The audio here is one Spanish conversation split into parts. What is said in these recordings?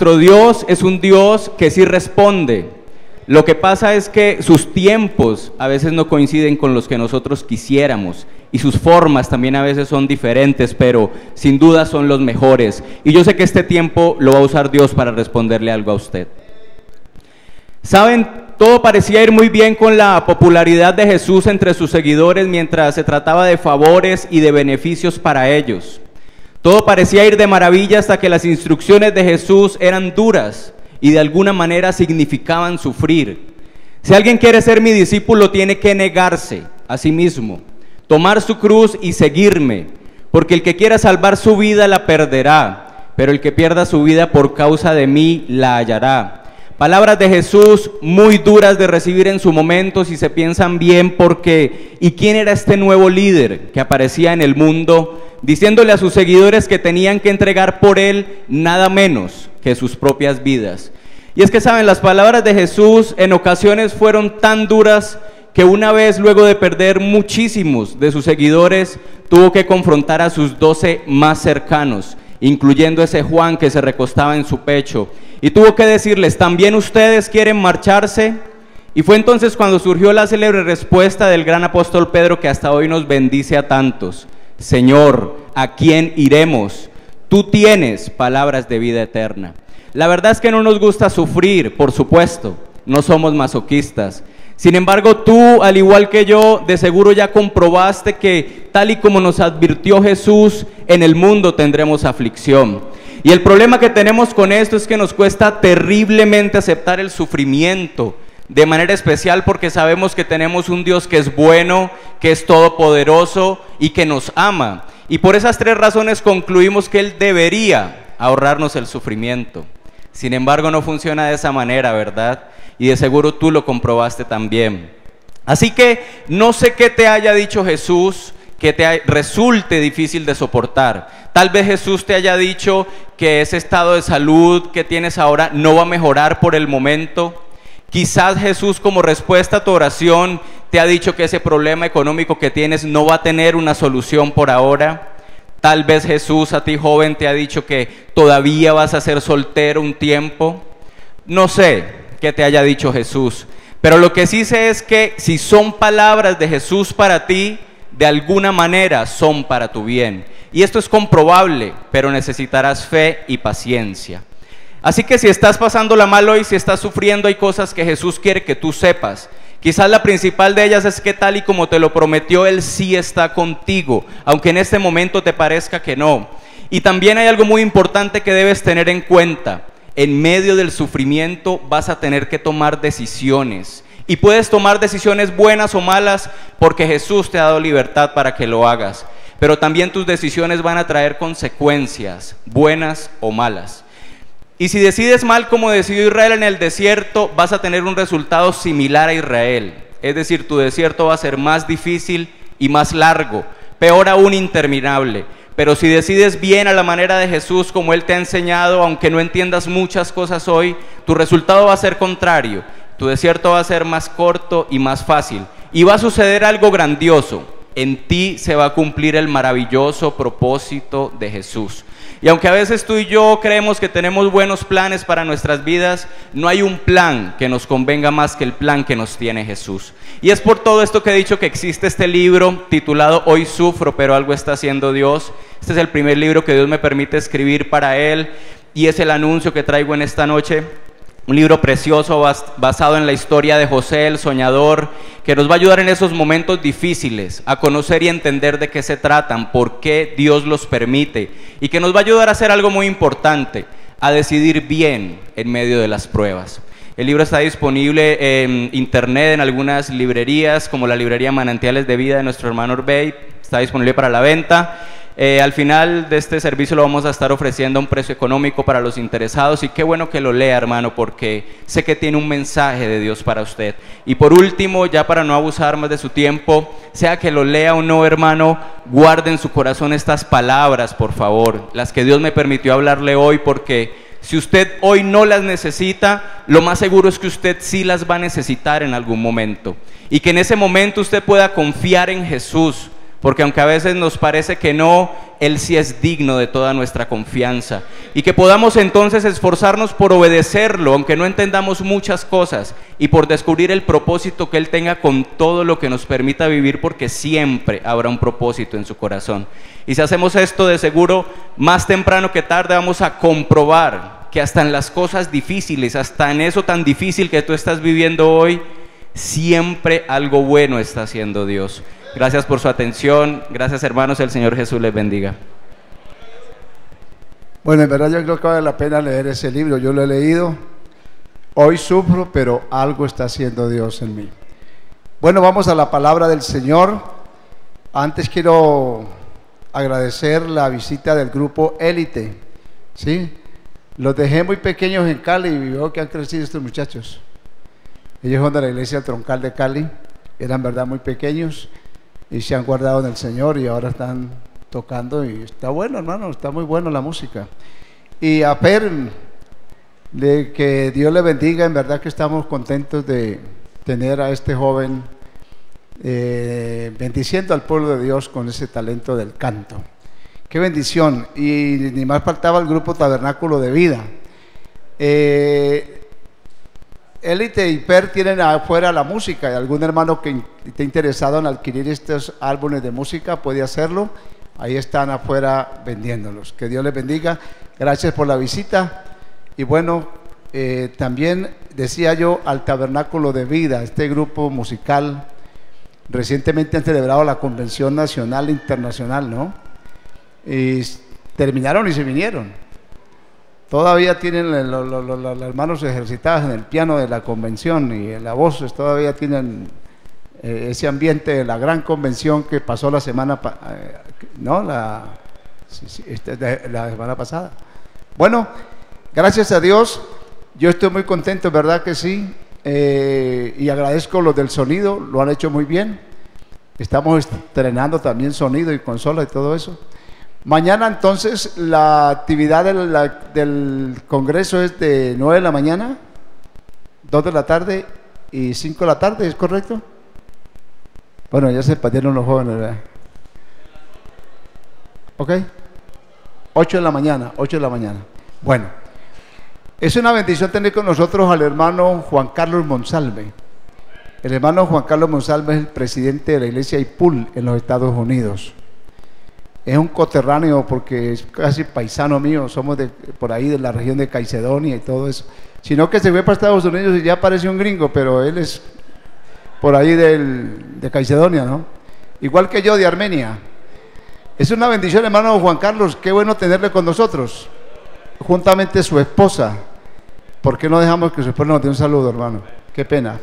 nuestro Dios es un Dios que sí responde. Lo que pasa es que sus tiempos a veces no coinciden con los que nosotros quisiéramos y sus formas también a veces son diferentes, pero sin duda son los mejores. Y yo sé que este tiempo lo va a usar Dios para responderle algo a usted. ¿Saben? Todo parecía ir muy bien con la popularidad de Jesús entre sus seguidores mientras se trataba de favores y de beneficios para ellos. Todo parecía ir de maravilla hasta que las instrucciones de Jesús eran duras y de alguna manera significaban sufrir. Si alguien quiere ser mi discípulo, tiene que negarse a sí mismo, tomar su cruz y seguirme, porque el que quiera salvar su vida la perderá, pero el que pierda su vida por causa de mí la hallará. Palabras de Jesús muy duras de recibir en su momento, si se piensan bien, porque ¿y quién era este nuevo líder que aparecía en el mundo, diciéndole a sus seguidores que tenían que entregar por él nada menos que sus propias vidas? Y es que saben, las palabras de Jesús en ocasiones fueron tan duras que una vez, luego de perder muchísimos de sus seguidores, tuvo que confrontar a sus 12 más cercanos, incluyendo ese Juan que se recostaba en su pecho, y tuvo que decirles: ¿también ustedes quieren marcharse? Y fue entonces cuando surgió la célebre respuesta del gran apóstol Pedro, que hasta hoy nos bendice a tantos: Señor, ¿a quién iremos? Tú tienes palabras de vida eterna. La verdad es que no nos gusta sufrir, por supuesto, no somos masoquistas. Sin embargo, tú, al igual que yo, de seguro ya comprobaste que, tal y como nos advirtió Jesús, en el mundo tendremos aflicción. Y el problema que tenemos con esto es que nos cuesta terriblemente aceptar el sufrimiento, de manera especial porque sabemos que tenemos un Dios que es bueno, que es todopoderoso y que nos ama. Y por esas tres razones concluimos que Él debería ahorrarnos el sufrimiento. Sin embargo, no funciona de esa manera, ¿verdad? Y de seguro tú lo comprobaste también. Así que no sé qué te haya dicho Jesús que te resulte difícil de soportar. Tal vez Jesús te haya dicho que ese estado de salud que tienes ahora no va a mejorar por el momento. Quizás Jesús, como respuesta a tu oración, te ha dicho que ese problema económico que tienes no va a tener una solución por ahora. Tal vez Jesús a ti, joven, te ha dicho que todavía vas a ser soltero un tiempo. No sé qué te haya dicho Jesús, pero lo que sí sé es que si son palabras de Jesús para ti, de alguna manera son para tu bien. Y esto es comprobable, pero necesitarás fe y paciencia. Así que si estás pasándola mal hoy, si estás sufriendo, hay cosas que Jesús quiere que tú sepas. Quizás la principal de ellas es que, tal y como te lo prometió, Él sí está contigo, aunque en este momento te parezca que no. Y también hay algo muy importante que debes tener en cuenta: en medio del sufrimiento vas a tener que tomar decisiones. Y puedes tomar decisiones buenas o malas, porque Jesús te ha dado libertad para que lo hagas. Pero también tus decisiones van a traer consecuencias, buenas o malas. Y si decides mal, como decidió Israel en el desierto, vas a tener un resultado similar a Israel. Es decir, tu desierto va a ser más difícil y más largo, peor aún, interminable. Pero si decides bien, a la manera de Jesús, como Él te ha enseñado, aunque no entiendas muchas cosas hoy, tu resultado va a ser contrario. Tu desierto va a ser más corto y más fácil. Y va a suceder algo grandioso: en ti se va a cumplir el maravilloso propósito de Jesús. Y aunque a veces tú y yo creemos que tenemos buenos planes para nuestras vidas, no hay un plan que nos convenga más que el plan que nos tiene Jesús. Y es por todo esto que he dicho que existe este libro titulado Hoy sufro, pero algo está haciendo Dios. Este es el primer libro que Dios me permite escribir para Él, y es el anuncio que traigo en esta noche. Un libro precioso basado en la historia de José el soñador, que nos va a ayudar en esos momentos difíciles a conocer y entender de qué se tratan, por qué Dios los permite, y que nos va a ayudar a hacer algo muy importante: a decidir bien en medio de las pruebas. El libro está disponible en internet, en algunas librerías, como la librería Manantiales de Vida de nuestro hermano Orbey. Está disponible para la venta. Al final de este servicio lo vamos a estar ofreciendo a un precio económico para los interesados, y qué bueno que lo lea, hermano, porque sé que tiene un mensaje de Dios para usted. Y por último, ya para no abusar más de su tiempo, sea que lo lea o no, hermano, guarde en su corazón estas palabras, por favor, las que Dios me permitió hablarle hoy, porque si usted hoy no las necesita, lo más seguro es que usted sí las va a necesitar en algún momento, y que en ese momento usted pueda confiar en Jesús, porque aunque a veces nos parece que no, Él sí es digno de toda nuestra confianza, y que podamos entonces esforzarnos por obedecerlo, aunque no entendamos muchas cosas, y por descubrir el propósito que Él tenga con todo lo que nos permita vivir, porque siempre habrá un propósito en su corazón. Y si hacemos esto, de seguro, más temprano que tarde vamos a comprobar que hasta en las cosas difíciles, hasta en eso tan difícil que tú estás viviendo hoy, siempre algo bueno está haciendo Dios. Gracias por su atención. Gracias, hermanos. El Señor Jesús les bendiga. Bueno, en verdad yo creo que vale la pena leer ese libro. Yo lo he leído. Hoy sufro, pero algo está haciendo Dios en mí. Bueno, vamos a la palabra del Señor. Antes quiero agradecer la visita del grupo Élite, ¿sí? Los dejé muy pequeños en Cali y veo que han crecido estos muchachos. Ellos son de la iglesia Troncal de Cali. Eran, verdad, muy pequeños y se han guardado en el Señor y ahora están tocando y está bueno, hermano, está muy bueno la música. Y a Per, que Dios le bendiga, en verdad que estamos contentos de tener a este joven bendiciendo al pueblo de Dios con ese talento del canto. Qué bendición. Y ni más faltaba el grupo Tabernáculo de Vida. Élite y Per tienen afuera la música, y algún hermano que esté interesado en adquirir estos álbumes de música puede hacerlo. Ahí están afuera vendiéndolos. Que Dios les bendiga. Gracias por la visita. Y bueno, también decía yo al Tabernáculo de Vida, este grupo musical. Recientemente han celebrado la Convención Nacional e Internacional, ¿no? Y terminaron y se vinieron. Todavía tienen las manos ejercitadas en el piano de la convención y en la voz, todavía tienen ese ambiente de la gran convención que pasó la semana la semana pasada. Bueno, gracias a Dios, yo estoy muy contento, ¿verdad que sí? Y agradezco los del sonido, lo han hecho muy bien. Estamos estrenando también sonido y consola y todo eso. Mañana entonces la actividad del congreso es de 9 de la mañana, 2 de la tarde y 5 de la tarde, ¿es correcto? Bueno, ya se perdieron los jóvenes, ¿verdad? ¿Ok? 8 de la mañana, 8 de la mañana. Bueno, es una bendición tener con nosotros al hermano Juan Carlos Monsalve. El hermano Juan Carlos Monsalve es el presidente de la iglesia IPUL en los Estados Unidos. Es un coterráneo porque es casi paisano mío, somos por ahí de la región de Caicedonia y todo eso. Sino que se fue para Estados Unidos y ya parece un gringo, pero él es por ahí de Caicedonia, ¿no? Igual que yo de Armenia. Es una bendición, hermano Juan Carlos, qué bueno tenerle con nosotros. Juntamente su esposa. ¿Por qué no dejamos que su esposa nos dé un saludo, hermano? Qué pena.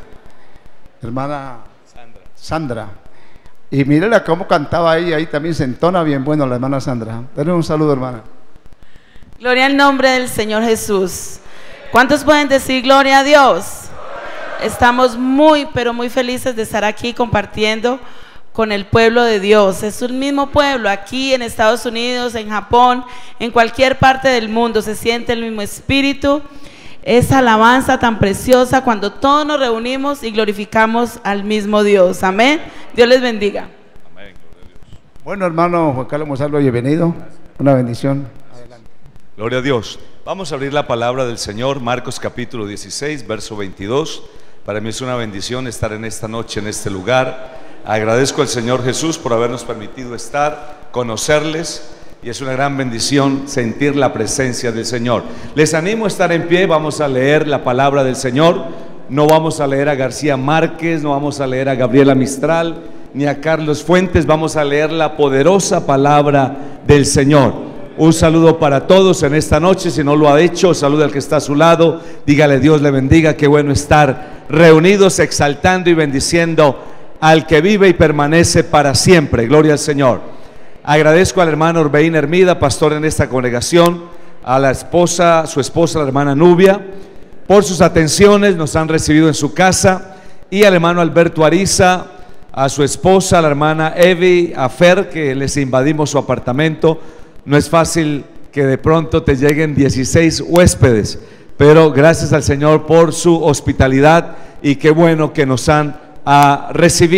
Hermana Sandra. Y mírela cómo cantaba ahí también se entona bien bueno la hermana Sandra. Denle un saludo, hermana. Gloria al nombre del Señor Jesús. ¿Cuántos pueden decir gloria a Dios? Estamos muy, pero muy felices de estar aquí compartiendo con el pueblo de Dios. Es un mismo pueblo aquí en Estados Unidos, en Japón, en cualquier parte del mundo. Se siente el mismo espíritu. Esa alabanza tan preciosa cuando todos nos reunimos y glorificamos al mismo Dios. Amén. Dios les bendiga. Amén. Bueno, hermano Juan Carlos Monsalve, bienvenido. Una bendición. Adelante. Gloria a Dios. Vamos a abrir la palabra del Señor, Marcos capítulo 16, verso 22. Para mí es una bendición estar en esta noche, en este lugar. Agradezco al Señor Jesús por habernos permitido estar, conocerles. Y es una gran bendición sentir la presencia del Señor. Les animo a estar en pie, vamos a leer la palabra del Señor. No vamos a leer a García Márquez, no vamos a leer a Gabriela Mistral, ni a Carlos Fuentes, vamos a leer la poderosa palabra del Señor. Un saludo para todos en esta noche, si no lo ha hecho, saluda al que está a su lado, dígale Dios le bendiga, qué bueno estar reunidos exaltando y bendiciendo al que vive y permanece para siempre. Gloria al Señor. Agradezco al hermano Orbeín Hermida, pastor en esta congregación, a la esposa, su esposa, la hermana Nubia, por sus atenciones, nos han recibido en su casa, y al hermano Alberto Ariza, a su esposa, la hermana Evi, a Fer, que les invadimos su apartamento. No es fácil que de pronto te lleguen 16 huéspedes, pero gracias al Señor por su hospitalidad y qué bueno que nos han recibido.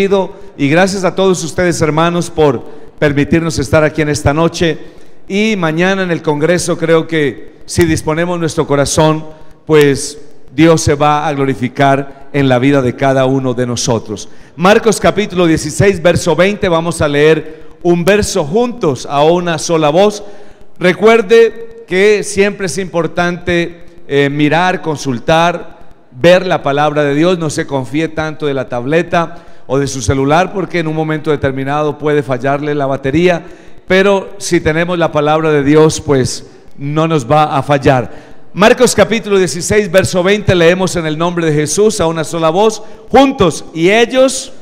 y gracias a todos ustedes, hermanos, por permitirnos estar aquí en esta noche. Y mañana en el Congreso creo que si disponemos nuestro corazón, pues Dios se va a glorificar en la vida de cada uno de nosotros. Marcos capítulo 16, verso 20, vamos a leer un verso juntos a una sola voz. Recuerde que siempre es importante mirar, consultar, ver la palabra de Dios. No se confíe tanto de la tableta o de su celular, porque en un momento determinado puede fallarle la batería, pero si tenemos la palabra de Dios, pues no nos va a fallar. Marcos capítulo 16, verso 20, leemos en el nombre de Jesús a una sola voz, juntos. Y ellos...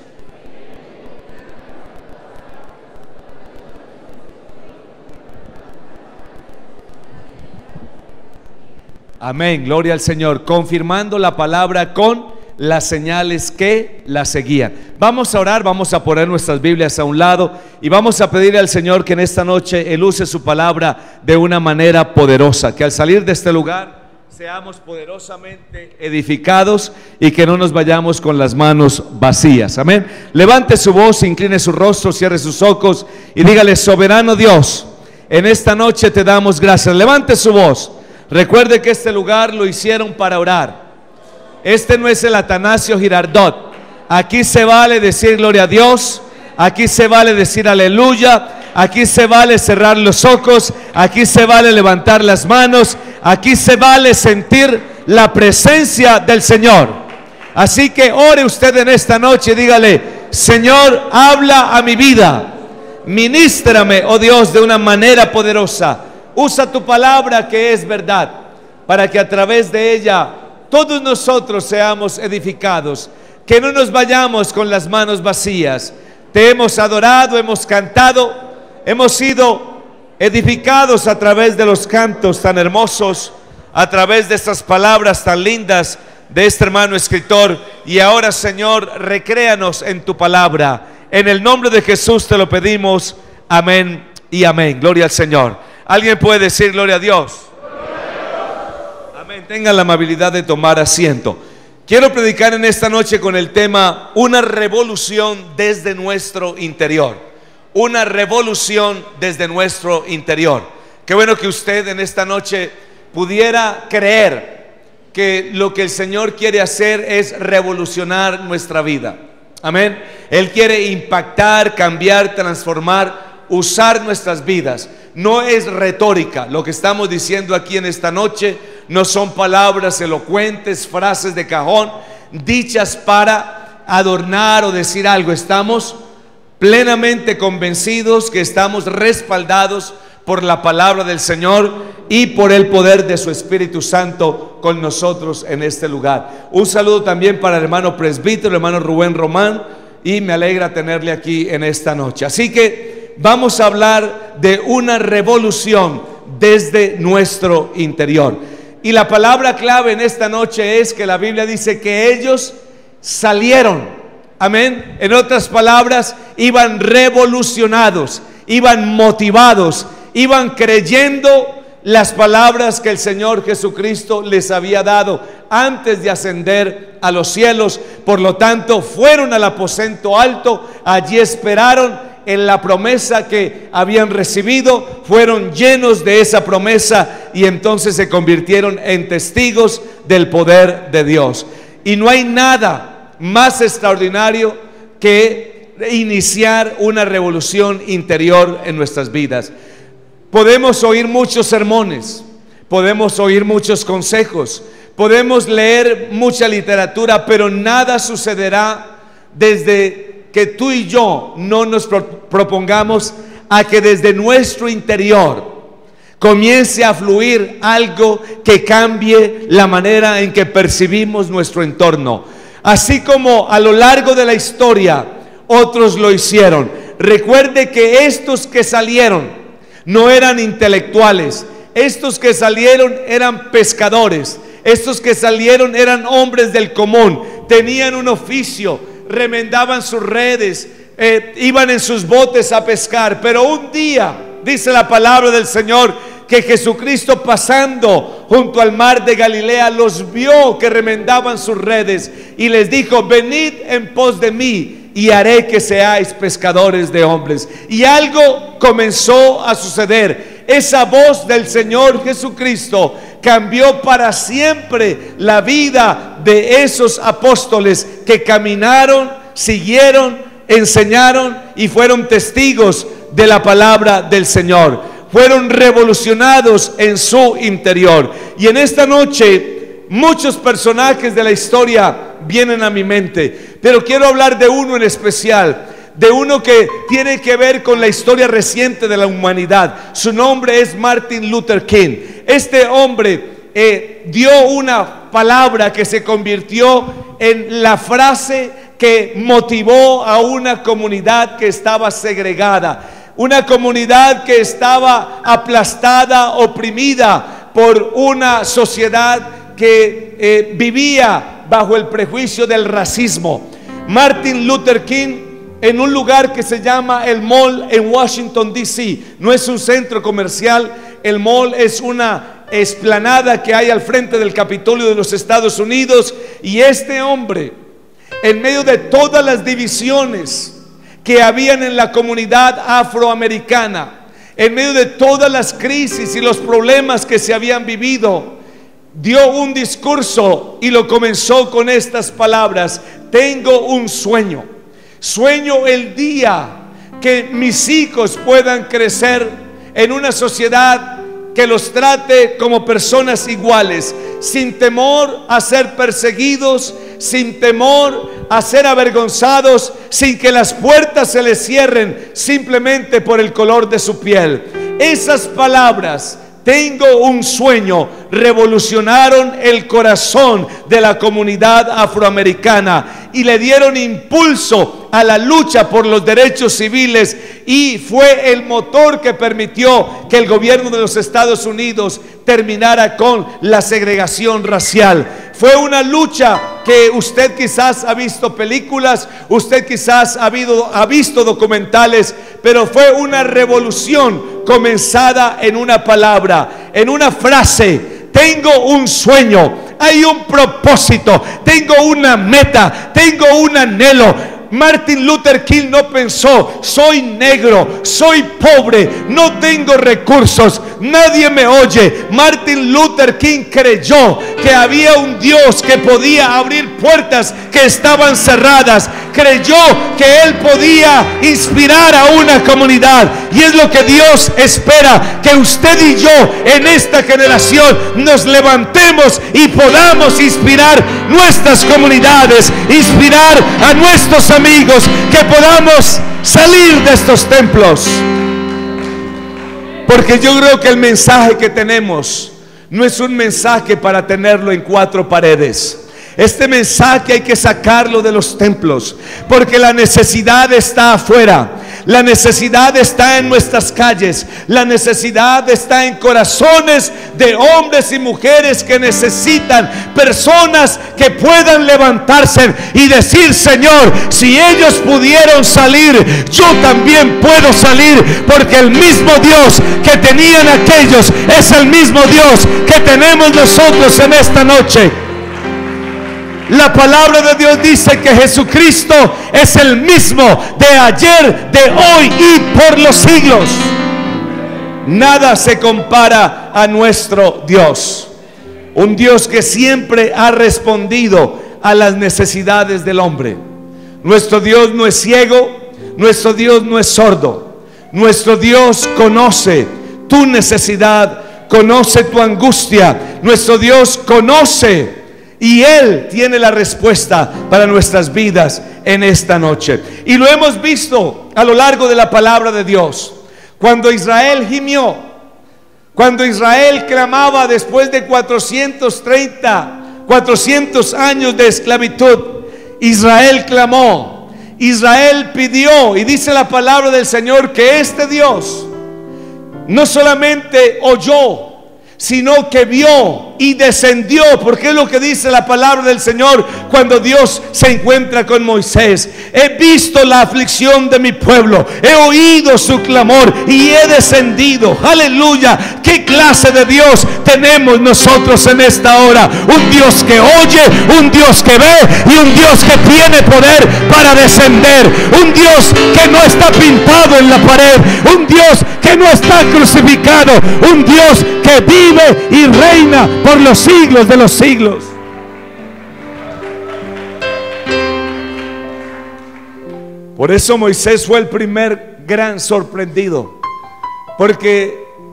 Amén, gloria al Señor, confirmando la palabra con las señales que la seguían. Vamos a orar, vamos a poner nuestras Biblias a un lado y vamos a pedirle al Señor que en esta noche Él use su palabra de una manera poderosa, que al salir de este lugar seamos poderosamente edificados y que no nos vayamos con las manos vacías. Amén. Levante su voz, incline su rostro, cierre sus ojos y dígale: soberano Dios, en esta noche te damos gracias. Levante su voz. Recuerde que este lugar lo hicieron para orar. Este no es el Atanasio Girardot. Aquí se vale decir gloria a Dios, aquí se vale decir aleluya, aquí se vale cerrar los ojos, aquí se vale levantar las manos, aquí se vale sentir la presencia del Señor. Así que ore usted en esta noche y dígale: Señor, habla a mi vida, ministrame, oh Dios, de una manera poderosa. Usa tu palabra que es verdad, para que a través de ella todos nosotros seamos edificados, que no nos vayamos con las manos vacías. Te hemos adorado, hemos cantado, hemos sido edificados a través de los cantos tan hermosos, a través de estas palabras tan lindas de este hermano escritor. Y ahora, Señor, recréanos en tu palabra. En el nombre de Jesús te lo pedimos. Amén y amén. Gloria al Señor. ¿Alguien puede decir gloria a Dios? Amén. Tengan la amabilidad de tomar asiento. Quiero predicar en esta noche con el tema: una revolución desde nuestro interior. Una revolución desde nuestro interior. Qué bueno que usted en esta noche pudiera creer que lo que el Señor quiere hacer es revolucionar nuestra vida. Amén. Él quiere impactar, cambiar, transformar, usar nuestras vidas. No es retórica. Lo que estamos diciendo aquí en esta noche no son palabras elocuentes, frases de cajón, dichas para adornar o decir algo. Estamos plenamente convencidos que estamos respaldados por la palabra del Señor y por el poder de su Espíritu Santo con nosotros en este lugar. Un saludo también para el hermano presbítero, el hermano Rubén Román, y me alegra tenerle aquí en esta noche. Así que vamos a hablar de una revolución desde nuestro interior. Y la palabra clave en esta noche es que la Biblia dice que ellos salieron. Amén. En otras palabras, iban revolucionados, iban motivados, iban creyendo las palabras que el Señor Jesucristo les había dado antes de ascender a los cielos. Por lo tanto, fueron al aposento alto, allí esperaron en la promesa que habían recibido, fueron llenos de esa promesa y entonces se convirtieron en testigos del poder de Dios. Y no hay nada más extraordinario que iniciar una revolución interior en nuestras vidas. Podemos oír muchos sermones, podemos oír muchos consejos, podemos leer mucha literatura, pero nada sucederá desde que tú y yo no nos propongamos a que desde nuestro interior comience a fluir algo que cambie la manera en que percibimos nuestro entorno. Así como a lo largo de la historia otros lo hicieron. Recuerde que estos que salieron no eran intelectuales, estos que salieron eran pescadores, estos que salieron eran hombres del común, tenían un oficio, remendaban sus redes, iban en sus botes a pescar. Pero un día, dice la palabra del Señor, que Jesucristo, pasando junto al mar de Galilea, los vio que remendaban sus redes y les dijo: venid en pos de mí y haré que seáis pescadores de hombres. Y algo comenzó a suceder. Esa voz del Señor Jesucristo cambió para siempre la vida de esos apóstoles que caminaron, siguieron, enseñaron y fueron testigos de la palabra del Señor. Fueron revolucionados en su interior. Y en esta noche muchos personajes de la historia vienen a mi mente, pero quiero hablar de uno en especial, de uno que tiene que ver con la historia reciente de la humanidad. Su nombre es Martin Luther King. Este hombre dio una palabra que se convirtió en la frase que motivó a una comunidad que estaba segregada, una comunidad que estaba aplastada, oprimida por una sociedad que vivía bajo el prejuicio del racismo. Martin Luther King, en un lugar que se llama el Mall en Washington, D.C., no es un centro comercial, el Mall es una explanada que hay al frente del Capitolio de los Estados Unidos. Y este hombre, en medio de todas las divisiones que habían en la comunidad afroamericana, en medio de todas las crisis y los problemas que se habían vivido, dio un discurso y lo comenzó con estas palabras: tengo un sueño, sueño el día que mis hijos puedan crecer en una sociedad que los trate como personas iguales, sin temor a ser perseguidos, sin temor a ser avergonzados, sin que las puertas se les cierren simplemente por el color de su piel. Esas palabras, tengo un sueño, revolucionaron el corazón de la comunidad afroamericana y le dieron impulso a la lucha por los derechos civiles, y fue el motor que permitió que el gobierno de los Estados Unidos terminara con la segregación racial. Fue una lucha que usted quizás ha visto películas, usted quizás ha visto documentales, pero fue una revolución comenzada en una palabra, en una frase: tengo un sueño, hay un propósito, tengo una meta, tengo un anhelo. Martin Luther King no pensó: soy negro, soy pobre, no tengo recursos, nadie me oye. Martin Luther King creyó que había un Dios que podía abrir puertas que estaban cerradas. Creyó que él podía inspirar a una comunidad, y es lo que Dios espera, que usted y yo en esta generación nos levantemos y podamos inspirar nuestras comunidades, inspirar a nuestros amigos, que podamos salir de estos templos. Porque yo creo que el mensaje que tenemos no es un mensaje para tenerlo en cuatro paredes. Este mensaje hay que sacarlo de los templos, porque la necesidad está afuera. La necesidad está en nuestras calles. La necesidad está en corazones de hombres y mujeres que necesitan personas que puedan levantarse y decir: Señor, si ellos pudieron salir, yo también puedo salir, porque el mismo Dios que tenían aquellos es el mismo Dios que tenemos nosotros en esta noche. La palabra de Dios dice que Jesucristo es el mismo de ayer, de hoy y por los siglos. Nada se compara a nuestro Dios. Un Dios que siempre ha respondido a las necesidades del hombre. Nuestro Dios no es ciego, nuestro Dios no es sordo. Nuestro Dios conoce tu necesidad, conoce tu angustia. Nuestro Dios conoce, y Él tiene la respuesta para nuestras vidas en esta noche. Y lo hemos visto a lo largo de la palabra de Dios. Cuando Israel gimió, cuando Israel clamaba después de 400 años de esclavitud, Israel clamó, Israel pidió, y dice la palabra del Señor que este Dios no solamente oyó, sino que vio y descendió, porque es lo que dice la palabra del Señor cuando Dios se encuentra con Moisés. He visto la aflicción de mi pueblo, he oído su clamor y he descendido. Aleluya. ¿Qué clase de Dios tenemos nosotros en esta hora? Un Dios que oye, un Dios que ve y un Dios que tiene poder para descender. Un Dios que no está pintado en la pared, un Dios que no está crucificado, un Dios que vive y reina por los siglos de los siglos. Por eso Moisés fue el primer gran sorprendido, porque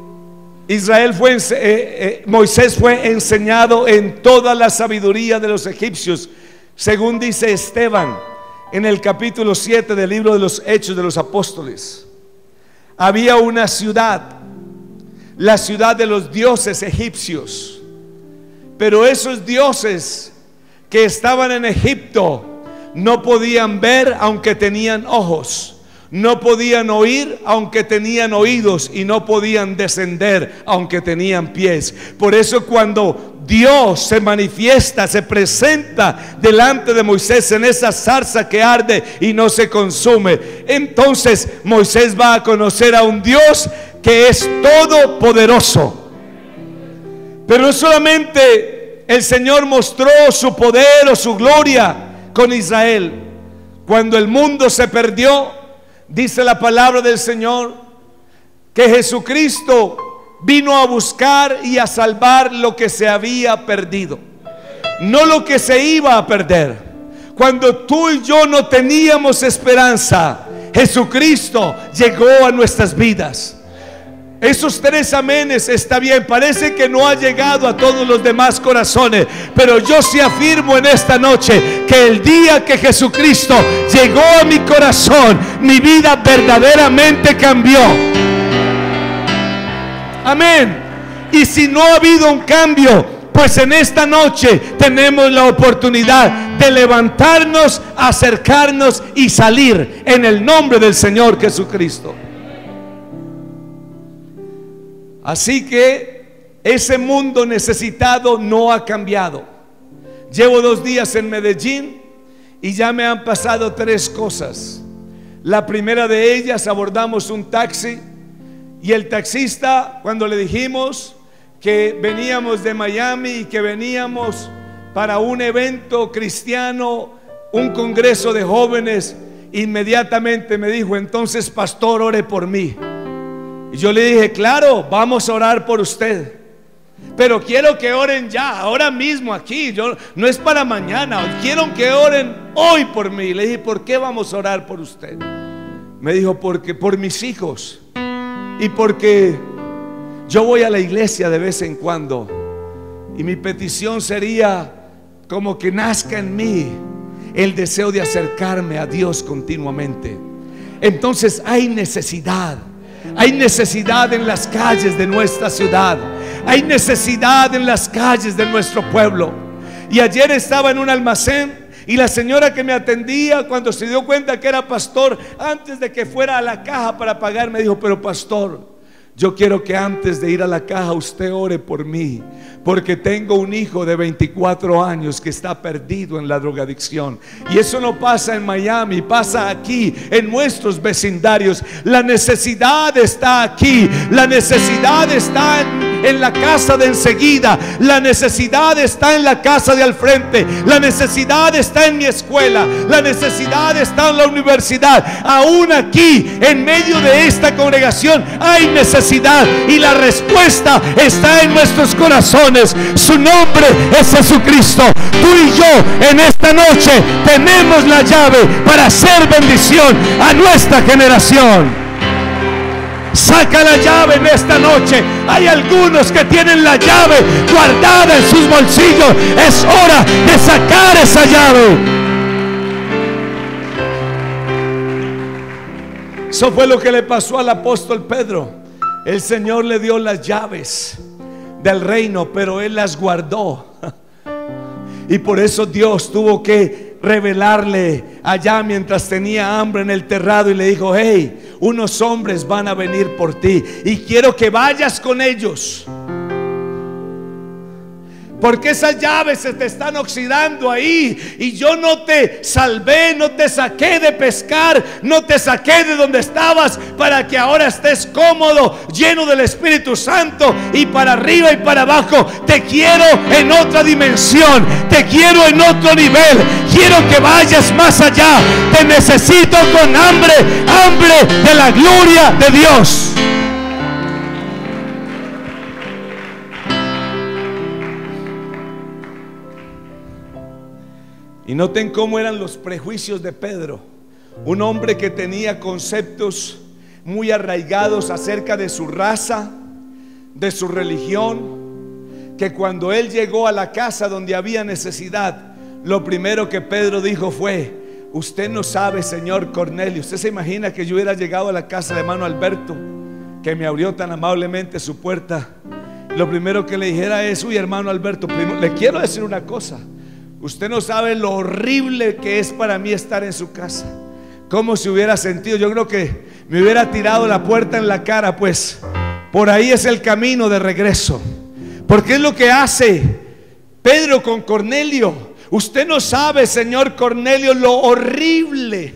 Moisés fue enseñado en toda la sabiduría de los egipcios, según dice Esteban en el capítulo 7 del libro de los Hechos de los Apóstoles. Había una ciudad, la ciudad de los dioses egipcios, pero esos dioses que estaban en Egipto no podían ver aunque tenían ojos, no podían oír aunque tenían oídos, y no podían descender aunque tenían pies. Por eso cuando Dios se manifiesta, se presenta delante de Moisés en esa zarza que arde y no se consume, entonces Moisés va a conocer a un Dios que es todopoderoso. Pero no solamente el Señor mostró su poder o su gloria con Israel. Cuando el mundo se perdió, dice la palabra del Señor que Jesucristo vino a buscar y a salvar lo que se había perdido, no lo que se iba a perder. Cuando tú y yo no teníamos esperanza, Jesucristo llegó a nuestras vidas. Esos 3 amenes está bien, parece que no ha llegado a todos los demás corazones, pero yo sí afirmo en esta noche que el día que Jesucristo llegó a mi corazón, mi vida verdaderamente cambió. Amén. Y si no ha habido un cambio, pues en esta noche tenemos la oportunidad de levantarnos, acercarnos y salir en el nombre del Señor Jesucristo. Así que ese mundo necesitado no ha cambiado. Llevo 2 días en Medellín y ya me han pasado 3 cosas. La primera de ellas, abordamos un taxi y el taxista, cuando le dijimos que veníamos de Miami y que veníamos para un evento cristiano, un congreso de jóvenes, inmediatamente me dijo: entonces, pastor, ore por mí. Y yo le dije: claro, vamos a orar por usted, pero quiero que oren ya, ahora mismo aquí. No es para mañana, quiero que oren hoy por mí. Le dije: ¿por qué vamos a orar por usted? Me dijo: porque por mis hijos y porque yo voy a la iglesia de vez en cuando, y mi petición sería como que nazca en mí el deseo de acercarme a Dios continuamente. Entonces hay necesidad en las calles de nuestra ciudad, hay necesidad en las calles de nuestro pueblo. Y ayer estaba en un almacén y la señora que me atendía, cuando se dio cuenta que era pastor, antes de que fuera a la caja para pagar, me dijo: pero pastor, yo quiero que antes de ir a la caja usted ore por mí, porque tengo un hijo de 24 años que está perdido en la drogadicción. Y eso no pasa en Miami, pasa aquí en nuestros vecindarios. La necesidad está aquí, la necesidad está en la casa de enseguida, la necesidad está en la casa de al frente, la necesidad está en mi escuela, la necesidad está en la universidad. Aún aquí en medio de esta congregación hay necesidad, y la respuesta está en nuestros corazones. Su nombre es Jesucristo. Tú y yo en esta noche tenemos la llave para hacer bendición a nuestra generación. Saca la llave en esta noche. Hay algunos que tienen la llave guardada en sus bolsillos. Es hora de sacar esa llave. Eso fue lo que le pasó al apóstol Pedro. El Señor le dio las llaves del reino, pero él las guardó. Y por eso Dios tuvo que revelarle allá mientras tenía hambre en el terrado, y le dijo: hey, unos hombres van a venir por ti y quiero que vayas con ellos. Porque esas llaves se te están oxidando ahí. Y yo no te salvé, no te saqué de pescar, no te saqué de donde estabas para que ahora estés cómodo, lleno del Espíritu Santo, y para arriba y para abajo. Te quiero en otra dimensión, te quiero en otro nivel. Quiero que vayas más allá. Te necesito con hambre, hambre de la gloria de Dios. Y noten cómo eran los prejuicios de Pedro. Un hombre que tenía conceptos muy arraigados acerca de su raza, de su religión, que cuando él llegó a la casa donde había necesidad, lo primero que Pedro dijo fue: usted no sabe, señor Cornelio. Usted se imagina que yo hubiera llegado a la casa de hermano Alberto, que me abrió tan amablemente su puerta. Lo primero que le dijera es: uy, hermano Alberto, le quiero decir una cosa. Usted no sabe lo horrible que es para mí estar en su casa. ¿Cómo se hubiera sentido? Yo creo que me hubiera tirado la puerta en la cara, pues por ahí es el camino de regreso. Porque es lo que hace Pedro con Cornelio. Usted no sabe, señor Cornelio, lo horrible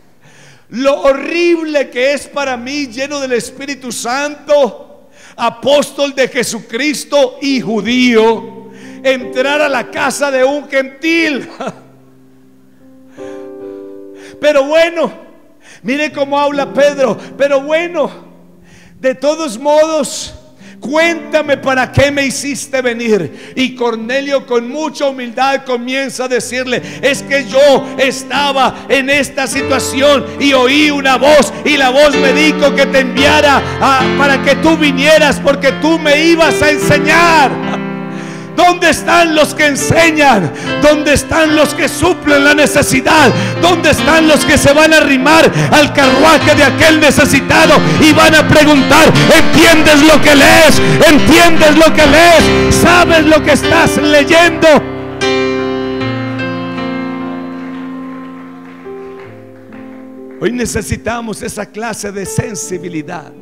que es para mí, lleno del Espíritu Santo, apóstol de Jesucristo y judío, entrar a la casa de un gentil. Pero bueno, mire cómo habla Pedro. Pero bueno, de todos modos, cuéntame para qué me hiciste venir. Y Cornelio con mucha humildad comienza a decirle: es que yo estaba en esta situación y oí una voz, y la voz me dijo que te enviara para que tú vinieras, porque tú me ibas a enseñar. ¿Dónde están los que enseñan? ¿Dónde están los que suplen la necesidad? ¿Dónde están los que se van a arrimar al carruaje de aquel necesitado y van a preguntar: ¿entiendes lo que lees? ¿Entiendes lo que lees? ¿Sabes lo que estás leyendo? Hoy necesitamos esa clase de sensibilidad.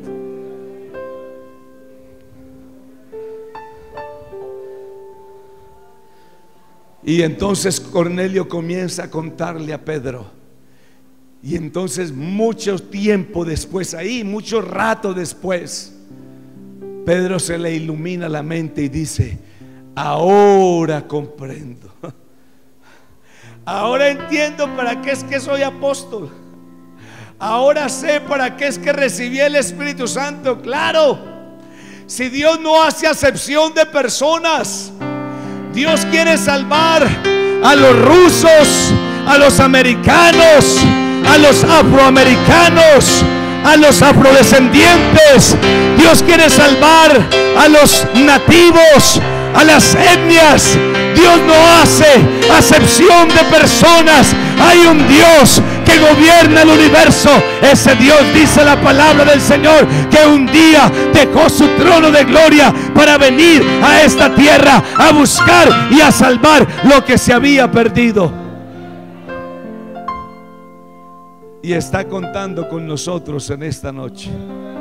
Y entonces Cornelio comienza a contarle a Pedro. Y entonces mucho tiempo después, ahí mucho rato después, Pedro se le ilumina la mente y dice: ahora comprendo. Ahora entiendo para qué es que soy apóstol. Ahora sé para qué es que recibí el Espíritu Santo. Claro, si Dios no hace acepción de personas, Dios quiere salvar a los rusos, a los americanos, a los afroamericanos, a los afrodescendientes. Dios quiere salvar a los nativos, a las etnias. Dios no hace acepción de personas. Hay un Dios que gobierna el universo. Ese Dios, dice la palabra del Señor, que un día dejó su trono de gloria para venir a esta tierra a buscar y a salvar lo que se había perdido. Y está contando con nosotros en esta noche.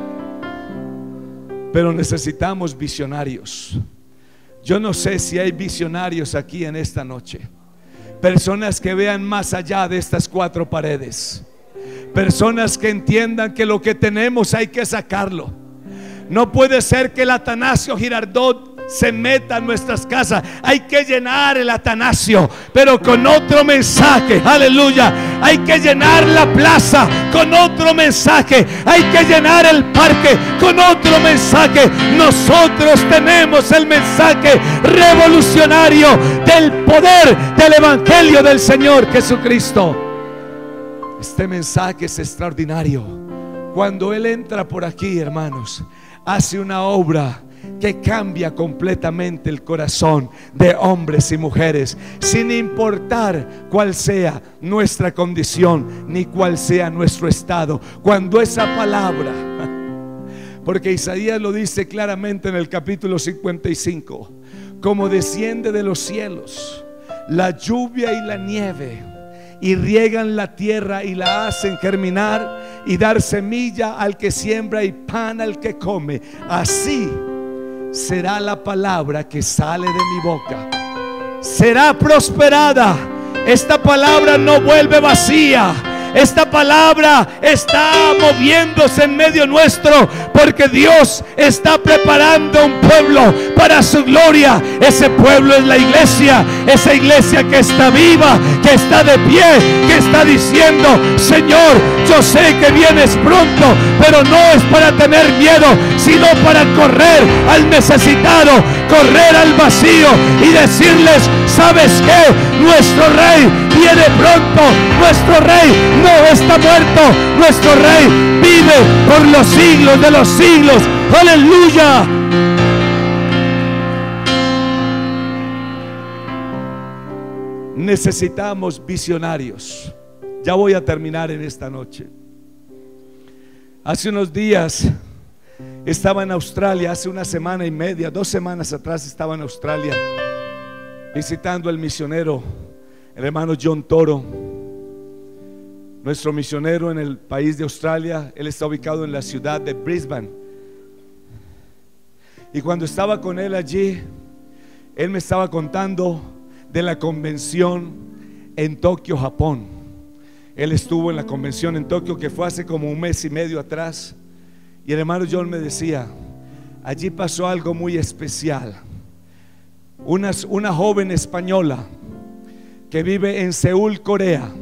Pero necesitamos visionarios. Yo no sé si hay visionarios aquí en esta noche. Personas que vean más allá de estas cuatro paredes. Personas que entiendan que lo que tenemos hay que sacarlo. No puede ser que el Atanasio Girardot se meta en nuestras casas. Hay que llenar el Atanasio, pero con otro mensaje. Aleluya. Hay que llenar la plaza con otro mensaje. Hay que llenar el parque con otro mensaje. Nosotros tenemos el mensaje revolucionario del poder del Evangelio del Señor Jesucristo. Este mensaje es extraordinario. Cuando Él entra por aquí, hermanos, hace una obra que cambia completamente el corazón de hombres y mujeres, sin importar cuál sea nuestra condición ni cuál sea nuestro estado. Cuando esa palabra, porque Isaías lo dice claramente en el capítulo 55, como desciende de los cielos la lluvia y la nieve, y riegan la tierra y la hacen germinar y dar semilla al que siembra y pan al que come, así será la palabra que sale de mi boca. Será prosperada. Esta palabra no vuelve vacía. Esta palabra está moviéndose en medio nuestro, porque Dios está preparando un pueblo para su gloria. Ese pueblo es la iglesia, esa iglesia que está viva, que está de pie, que está diciendo: Señor, yo sé que vienes pronto, pero no es para tener miedo, sino para correr al necesitado, correr al vacío y decirles: ¿sabes qué? Nuestro rey viene pronto, nuestro rey no está muerto, nuestro rey vive por los siglos de los siglos. ¡Aleluya! Necesitamos visionarios. Ya voy a terminar en esta noche. Hace unos días estaba en Australia, hace una semana y media, 2 semanas atrás estaba en Australia visitando al misionero, el hermano John Toro, nuestro misionero en el país de Australia. Él está ubicado en la ciudad de Brisbane. Y cuando estaba con él allí, él me estaba contando de la convención en Tokio, Japón. Él estuvo en la convención en Tokio, que fue hace como 1 mes y medio atrás. Y el hermano John me decía: allí pasó algo muy especial. Una joven española que vive en Seúl, Corea,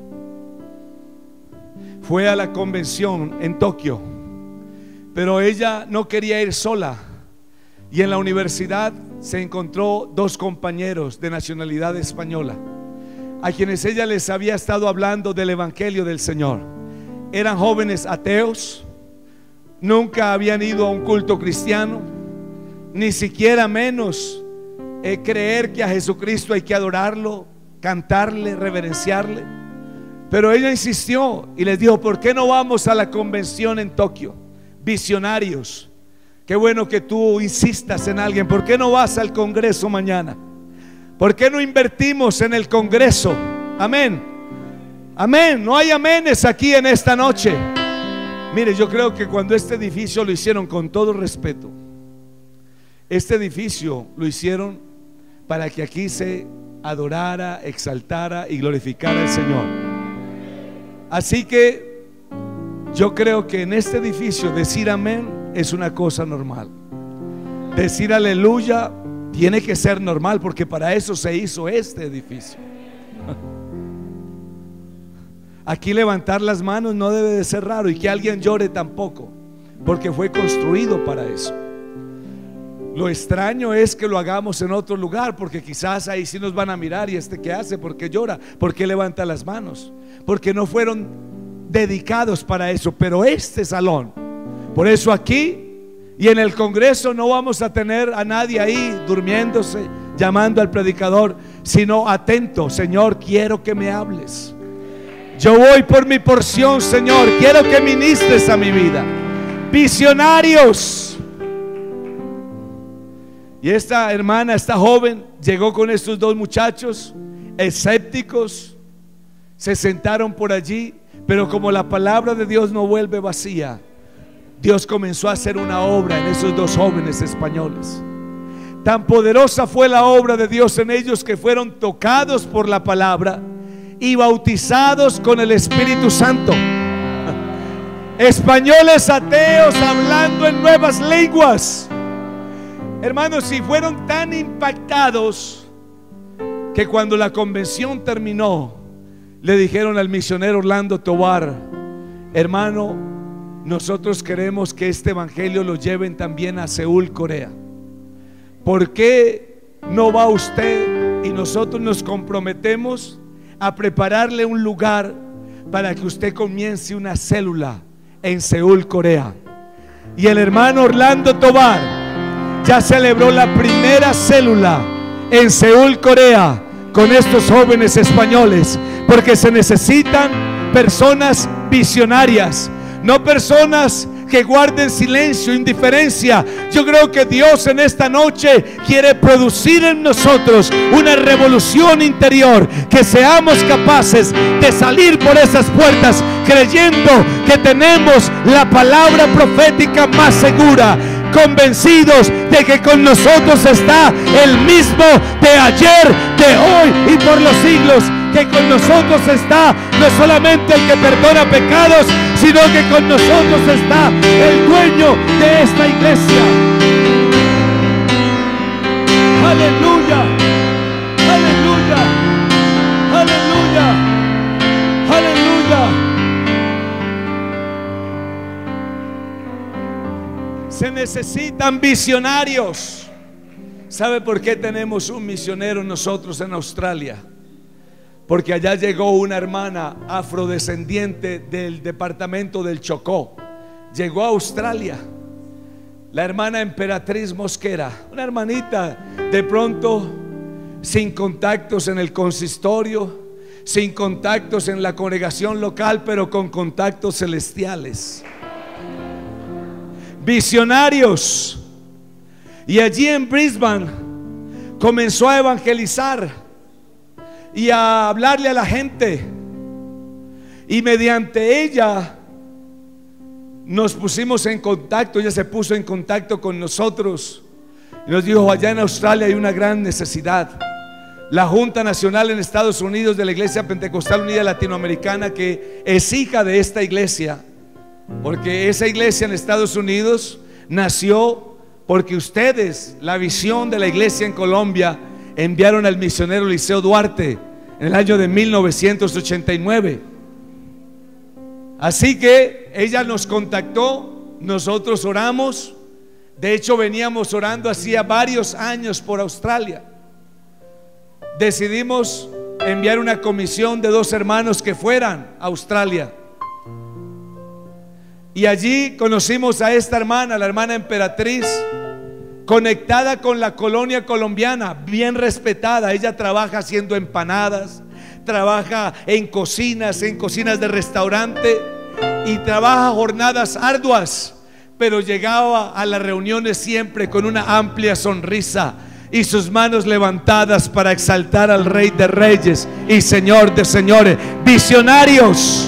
fue a la convención en Tokio, pero ella no quería ir sola, y en la universidad se encontró 2 compañeros de nacionalidad española, a quienes ella les había estado hablando del evangelio del Señor. Eran jóvenes ateos, nunca habían ido a un culto cristiano, ni siquiera menos creer que a Jesucristo hay que adorarlo, cantarle, reverenciarle. Pero ella insistió y les dijo: ¿por qué no vamos a la convención en Tokio? Visionarios, qué bueno que tú insistas en alguien. ¿Por qué no vas al congreso mañana? ¿Por qué no invertimos en el congreso? Amén. Amén. No hay amenes aquí en esta noche. Mire, yo creo que cuando este edificio lo hicieron, con todo respeto, este edificio lo hicieron para que aquí se adorara, exaltara y glorificara al Señor. Así que yo creo que en este edificio decir amén es una cosa normal. Decir aleluya tiene que ser normal, porque para eso se hizo este edificio. Aquí levantar las manos no debe de ser raro, y que alguien llore tampoco, porque fue construido para eso. Lo extraño es que lo hagamos en otro lugar, porque quizás ahí sí nos van a mirar: ¿y este qué hace? ¿Por qué llora? ¿Por qué levanta las manos? Porque no fueron dedicados para eso. Pero este salón, por eso aquí y en el congreso no vamos a tener a nadie ahí durmiéndose, llamando al predicador, sino atento: Señor, quiero que me hables. Yo voy por mi porción, Señor, quiero que ministres a mi vida. Visionarios. Y esta hermana, esta joven, llegó con estos 2 muchachos escépticos. Se sentaron por allí, pero como la palabra de Dios no vuelve vacía, Dios comenzó a hacer una obra en esos 2 jóvenes españoles. Tan poderosa fue la obra de Dios en ellos, que fueron tocados por la palabra y bautizados con el Espíritu Santo. Españoles ateos hablando en nuevas lenguas. Hermanos, si fueron tan impactados que cuando la convención terminó, le dijeron al misionero Orlando Tovar: hermano, nosotros queremos que este evangelio lo lleven también a Seúl, Corea. ¿Por qué no va usted? Y nosotros nos comprometemos a prepararle un lugar para que usted comience una célula en Seúl, Corea. Y el hermano Orlando Tovar ya celebró la primera célula en Seúl, Corea, con estos jóvenes españoles, porque se necesitan personas visionarias, no personas que guarden silencio, indiferencia. Yo creo que Dios en esta noche quiere producir en nosotros una revolución interior, que seamos capaces de salir por esas puertas creyendo que tenemos la palabra profética más segura, convencidos de que con nosotros está el mismo de ayer, de hoy y por los siglos. Que con nosotros está no solamente el que perdona pecados, sino que con nosotros está el dueño de esta iglesia. Aleluya, aleluya, aleluya, aleluya. Se necesitan visionarios. ¿Sabe por qué tenemos un misionero nosotros en Australia? Porque allá llegó una hermana afrodescendiente del departamento del Chocó. Llegó a Australia. La hermana Emperatriz Mosquera, una hermanita de pronto sin contactos en el consistorio, sin contactos en la congregación local, pero con contactos celestiales. Visionarios. Y allí en Brisbane comenzó a evangelizar y a hablarle a la gente, y mediante ella nos pusimos en contacto. Ella se puso en contacto con nosotros y nos dijo: allá en Australia hay una gran necesidad. La Junta Nacional en Estados Unidos de la Iglesia Pentecostal Unida Latinoamericana, que es hija de esta iglesia, porque esa iglesia en Estados Unidos nació porque ustedes, la visión de la iglesia en Colombia, enviaron al misionero Liceo Duarte en el año de 1989. Así que ella nos contactó, nosotros oramos. De hecho, veníamos orando hacía varios años por Australia. Decidimos enviar una comisión de 2 hermanos que fueran a Australia. Y allí conocimos a esta hermana, la hermana Emperatriz, conectada con la colonia colombiana, bien respetada. Ella trabaja haciendo empanadas, trabaja en cocinas de restaurante, y trabaja jornadas arduas, pero llegaba a las reuniones siempre con una amplia sonrisa y sus manos levantadas para exaltar al Rey de Reyes y Señor de Señores. Visionarios.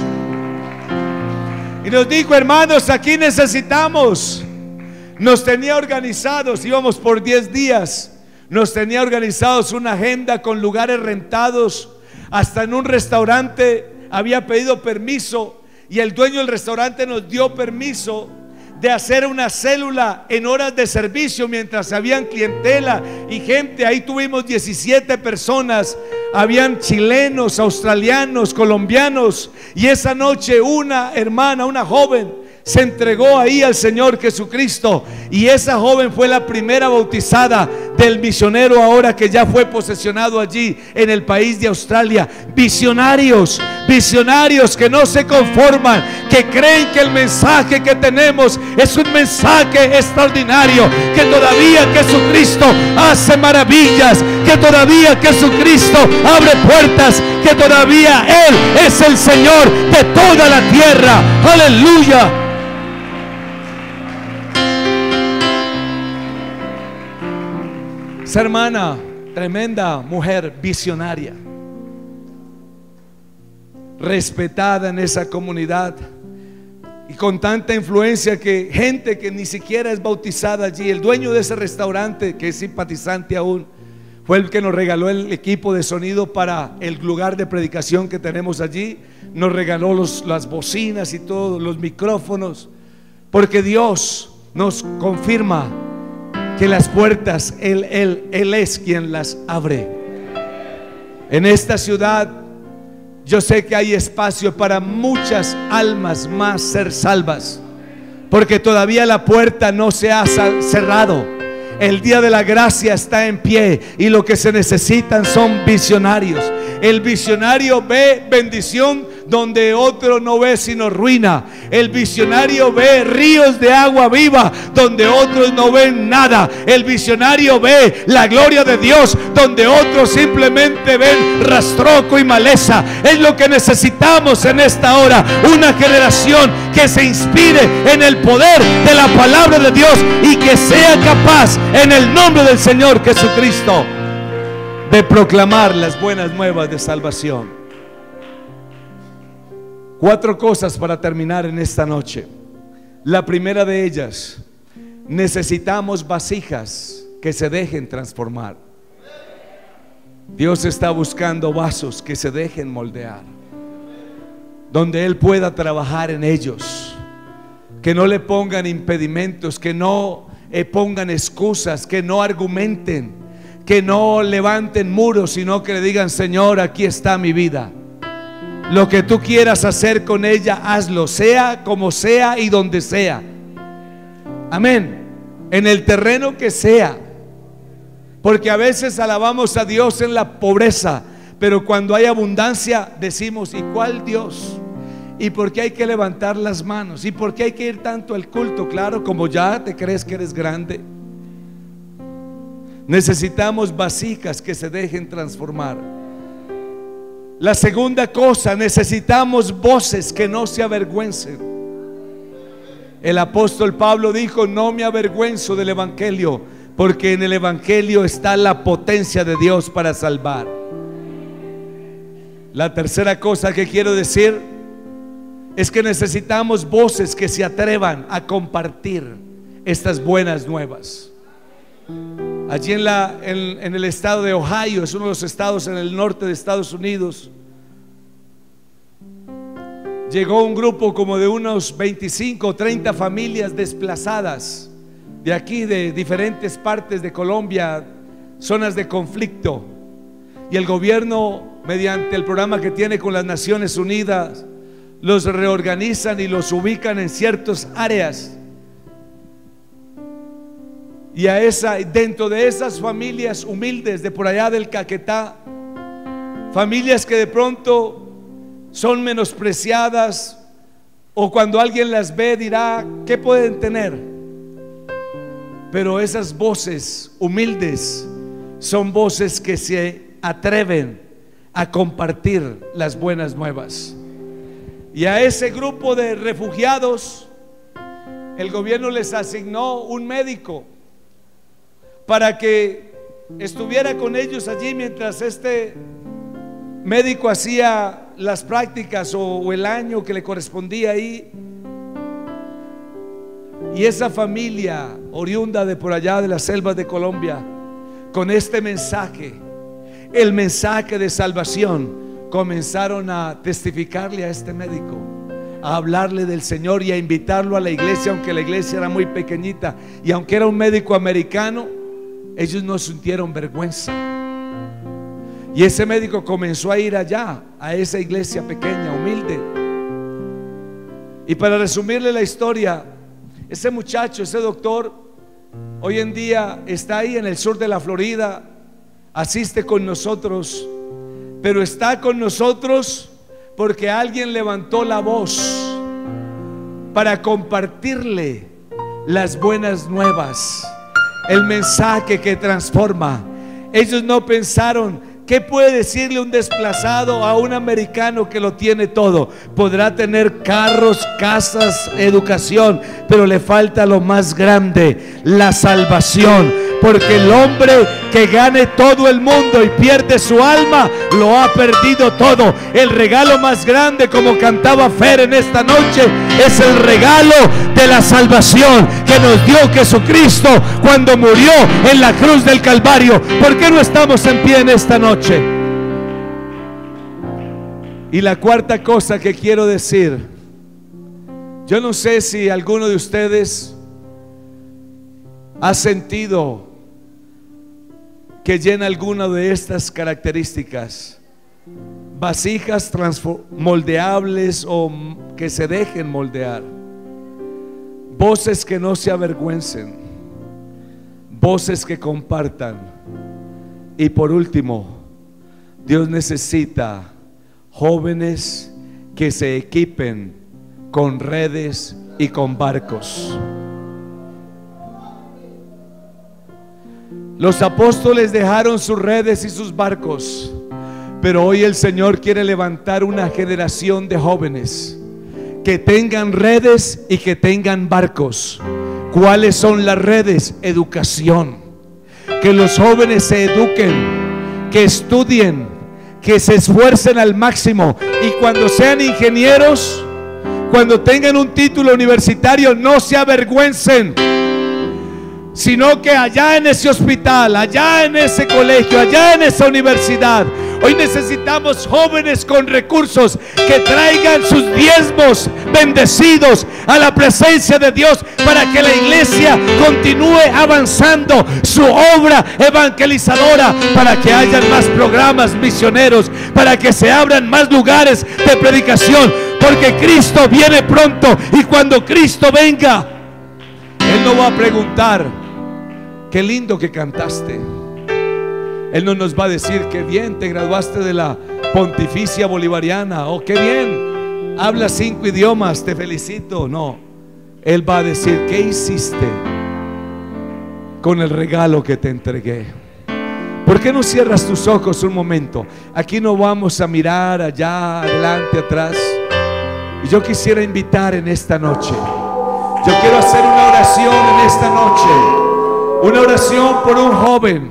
Y nos dijo: hermanos, aquí necesitamos. Nos tenía organizados, íbamos por 10 días, nos tenía organizados una agenda con lugares rentados. Hasta en un restaurante había pedido permiso, y el dueño del restaurante nos dio permiso de hacer una célula en horas de servicio mientras habían clientela y gente. Ahí tuvimos 17 personas. Habían chilenos, australianos, colombianos, y esa noche una hermana, una joven, se entregó ahí al Señor Jesucristo, y esa joven fue la primera bautizada del misionero ahora que ya fue posesionado allí en el país de Australia. Visionarios, visionarios que no se conforman, que creen que el mensaje que tenemos es un mensaje extraordinario, que todavía Jesucristo hace maravillas, que todavía Jesucristo abre puertas, que todavía Él es el Señor de toda la tierra. Aleluya. Esa hermana, tremenda mujer, visionaria, respetada en esa comunidad, y con tanta influencia que gente que ni siquiera es bautizada allí. El dueño de ese restaurante, que es simpatizante aún, fue el que nos regaló el equipo de sonido para el lugar de predicación que tenemos allí. Nos regaló las bocinas y todos los micrófonos, porque Dios nos confirma que las puertas Él es quien las abre. En esta ciudad yo sé que hay espacio para muchas almas más ser salvas, porque todavía la puerta no se ha cerrado. El día de la gracia está en pie, y lo que se necesitan son visionarios. El visionario ve bendición donde otro no ve sino ruina. El visionario ve ríos de agua viva donde otros no ven nada. El visionario ve la gloria de Dios donde otros simplemente ven rastroco y maleza. Es lo que necesitamos en esta hora, una generación que se inspire en el poder de la palabra de Dios y que sea capaz, en el nombre del Señor Jesucristo, de proclamar las buenas nuevas de salvación. 4 cosas para terminar en esta noche. La primera de ellas: necesitamos vasijas que se dejen transformar. Dios está buscando vasos que se dejen moldear, donde Él pueda trabajar en ellos, que no le pongan impedimentos, que no pongan excusas, que no argumenten, que no levanten muros, sino que le digan: Señor, aquí está mi vida, lo que tú quieras hacer con ella, hazlo, sea como sea y donde sea. Amén. En el terreno que sea. Porque a veces alabamos a Dios en la pobreza, pero cuando hay abundancia decimos: ¿y cuál Dios? ¿Y por qué hay que levantar las manos? ¿Y por qué hay que ir tanto al culto? Claro, como ya te crees que eres grande. Necesitamos vasijas que se dejen transformar. La segunda cosa, necesitamos voces que no se avergüencen. El apóstol Pablo dijo: no me avergüenzo del evangelio, porque en el evangelio está la potencia de Dios para salvar. La tercera cosa que quiero decir es que necesitamos voces que se atrevan a compartir estas buenas nuevas. Allí en el estado de Ohio, es uno de los estados en el norte de Estados Unidos, llegó un grupo como de unos 25 o 30 familias desplazadas de aquí, de diferentes partes de Colombia, zonas de conflicto. Y el gobierno, mediante el programa que tiene con las Naciones Unidas, los reorganizan y los ubican en ciertas áreas. Y dentro de esas familias humildes de por allá del Caquetá, familias que de pronto son menospreciadas, o cuando alguien las ve dirá: ¿qué pueden tener? Pero esas voces humildes son voces que se atreven a compartir las buenas nuevas. Y a ese grupo de refugiados, el gobierno les asignó un médico para que estuviera con ellos allí mientras este médico hacía las prácticas o el año que le correspondía ahí. Y esa familia oriunda de por allá de las selvas de Colombia, con este mensaje, el mensaje de salvación, comenzaron a testificarle a este médico, a hablarle del Señor y a invitarlo a la iglesia, aunque la iglesia era muy pequeñita. Y aunque era un médico americano, ellos no sintieron vergüenza. Y ese médico comenzó a ir allá, a esa iglesia pequeña, humilde. Y para resumirle la historia, ese muchacho, ese doctor, hoy en día está ahí en el sur de la Florida, asiste con nosotros, pero está con nosotros porque alguien levantó la voz para compartirle las buenas nuevas, el mensaje que transforma. Ellos no pensaron: ¿qué puede decirle un desplazado a un americano que lo tiene todo? Podrá tener carros, casas, educación, pero le falta lo más grande, la salvación. Porque el hombre que gane todo el mundo y pierde su alma, lo ha perdido todo. El regalo más grande, como cantaba Fer en esta noche, es el regalo de la salvación que nos dio Jesucristo cuando murió en la cruz del Calvario. ¿Por qué no estamos en pie en esta noche? Y la cuarta cosa que quiero decir, yo no sé si alguno de ustedes ha sentido que llena alguna de estas características: vasijas moldeables o que se dejen moldear, voces que no se avergüencen, voces que compartan. Y por último, Dios necesita jóvenes que se equipen con redes y con barcos. Los apóstoles dejaron sus redes y sus barcos, pero hoy el Señor quiere levantar una generación de jóvenes que tengan redes y que tengan barcos. ¿Cuáles son las redes? Educación. Que los jóvenes se eduquen, que estudien, que se esfuercen al máximo, y cuando sean ingenieros, cuando tengan un título universitario, no se avergüencen. sino que allá en ese hospital, allá en ese colegio, allá en esa universidad, hoy necesitamos jóvenes con recursos que traigan sus diezmos bendecidos a la presencia de Dios, para que la iglesia continúe avanzando su obra evangelizadora, para que hayan más programas misioneros, para que se abran más lugares de predicación, porque Cristo viene pronto, y cuando Cristo venga, Él no va a preguntar: qué lindo que cantaste. Él no nos va a decir: qué bien te graduaste de la Pontificia Bolivariana, o qué bien hablas 5 idiomas, te felicito. No, Él va a decir: ¿qué hiciste con el regalo que te entregué? ¿Por qué no cierras tus ojos un momento? Aquí no vamos a mirar allá, adelante, atrás. Y yo quisiera invitar en esta noche, yo quiero hacer una oración en esta noche, una oración por un joven,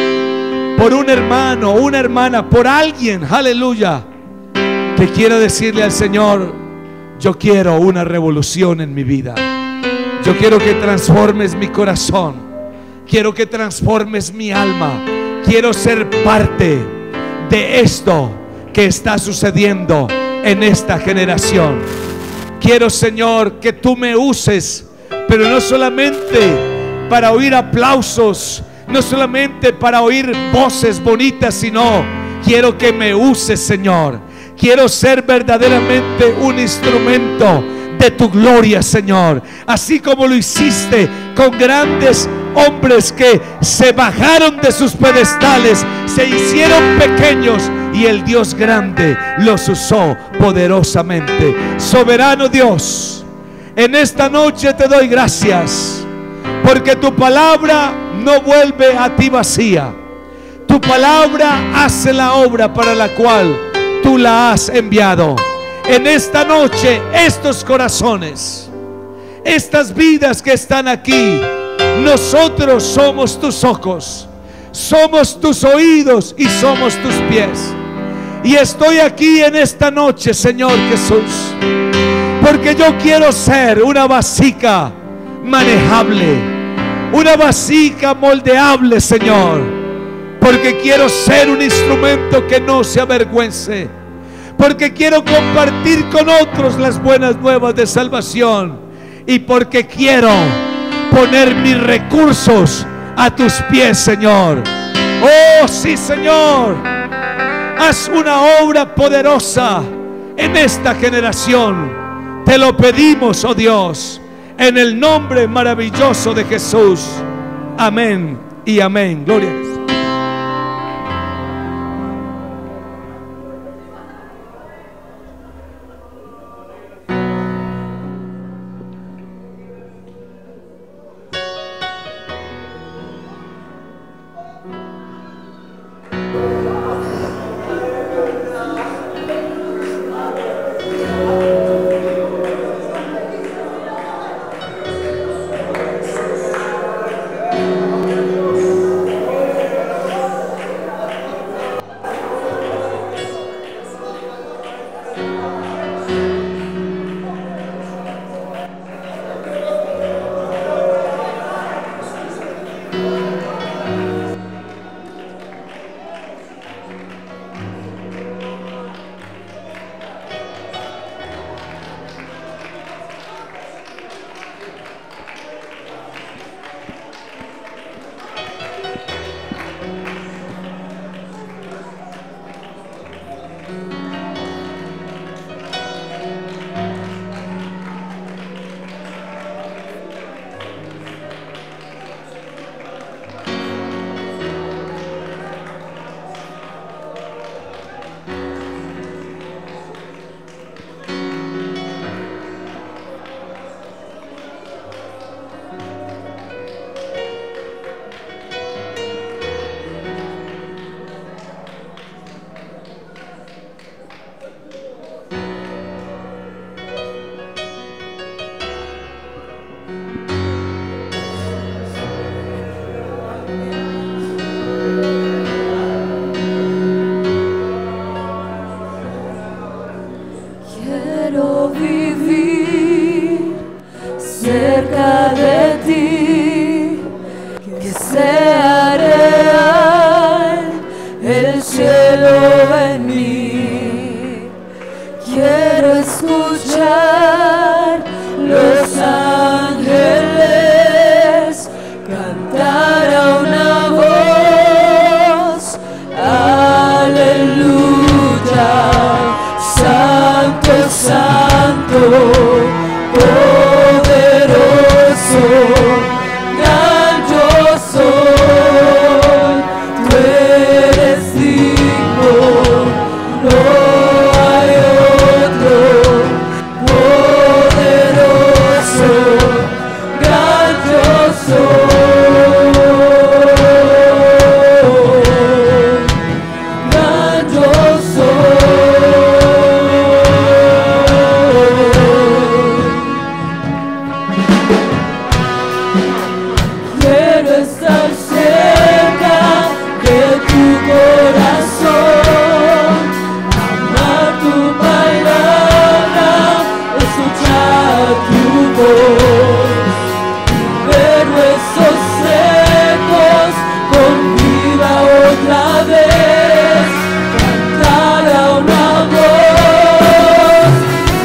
por un hermano, una hermana, por alguien, aleluya, que quiera decirle al Señor: yo quiero una revolución en mi vida. Yo quiero que transformes mi corazón, quiero que transformes mi alma, quiero ser parte de esto que está sucediendo en esta generación. Quiero, Señor, que tú me uses, pero no solamente para oír aplausos, no solamente para oír voces bonitas, sino quiero que me uses, Señor. Quiero ser verdaderamente un instrumento de tu gloria, Señor, así como lo hiciste con grandes hombres que se bajaron de sus pedestales, se hicieron pequeños, y el Dios grande los usó poderosamente. Soberano Dios, en esta noche te doy gracias, porque tu palabra no vuelve a ti vacía. Tu palabra hace la obra para la cual tú la has enviado. En esta noche, estos corazones, estas vidas que están aquí, nosotros somos tus ojos, somos tus oídos y somos tus pies. Y estoy aquí en esta noche, Señor Jesús, porque yo quiero ser una vasija manejable, una vasija moldeable, Señor, porque quiero ser un instrumento que no se avergüence, porque quiero compartir con otros las buenas nuevas de salvación, y porque quiero poner mis recursos a tus pies, Señor. Oh sí, Señor, haz una obra poderosa en esta generación. Te lo pedimos, oh Dios, en el nombre maravilloso de Jesús. Amén y amén. Gloria a Jesús. venir. Quiero escuchar los ángeles cantar a una voz. Aleluya, Santo, Santo, poderoso, gran yo soy. Tú eres digno, no hay otro. Poderoso, gran yo soy. Gran yo soy. Quiero estar cerca de tu corazón, amar tu palabra, escuchar tu voz, ver huesos secos con vida otra vez, cantar a una voz.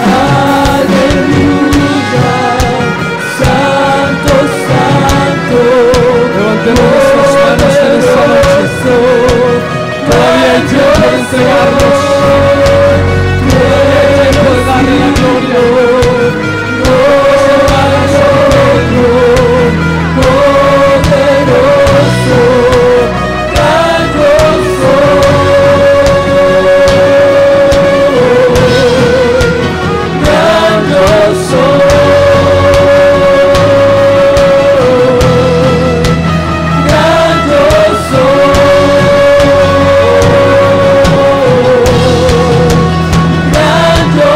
Aleluya, Santo, Santo. Levantemos nuestras manos en esta noche. Todavía hay tiempo de entregarnos. Tiempo de darle la gloria. Poderoso, gran yo soy. Gran yo soy. Gran yo soy. Gran yo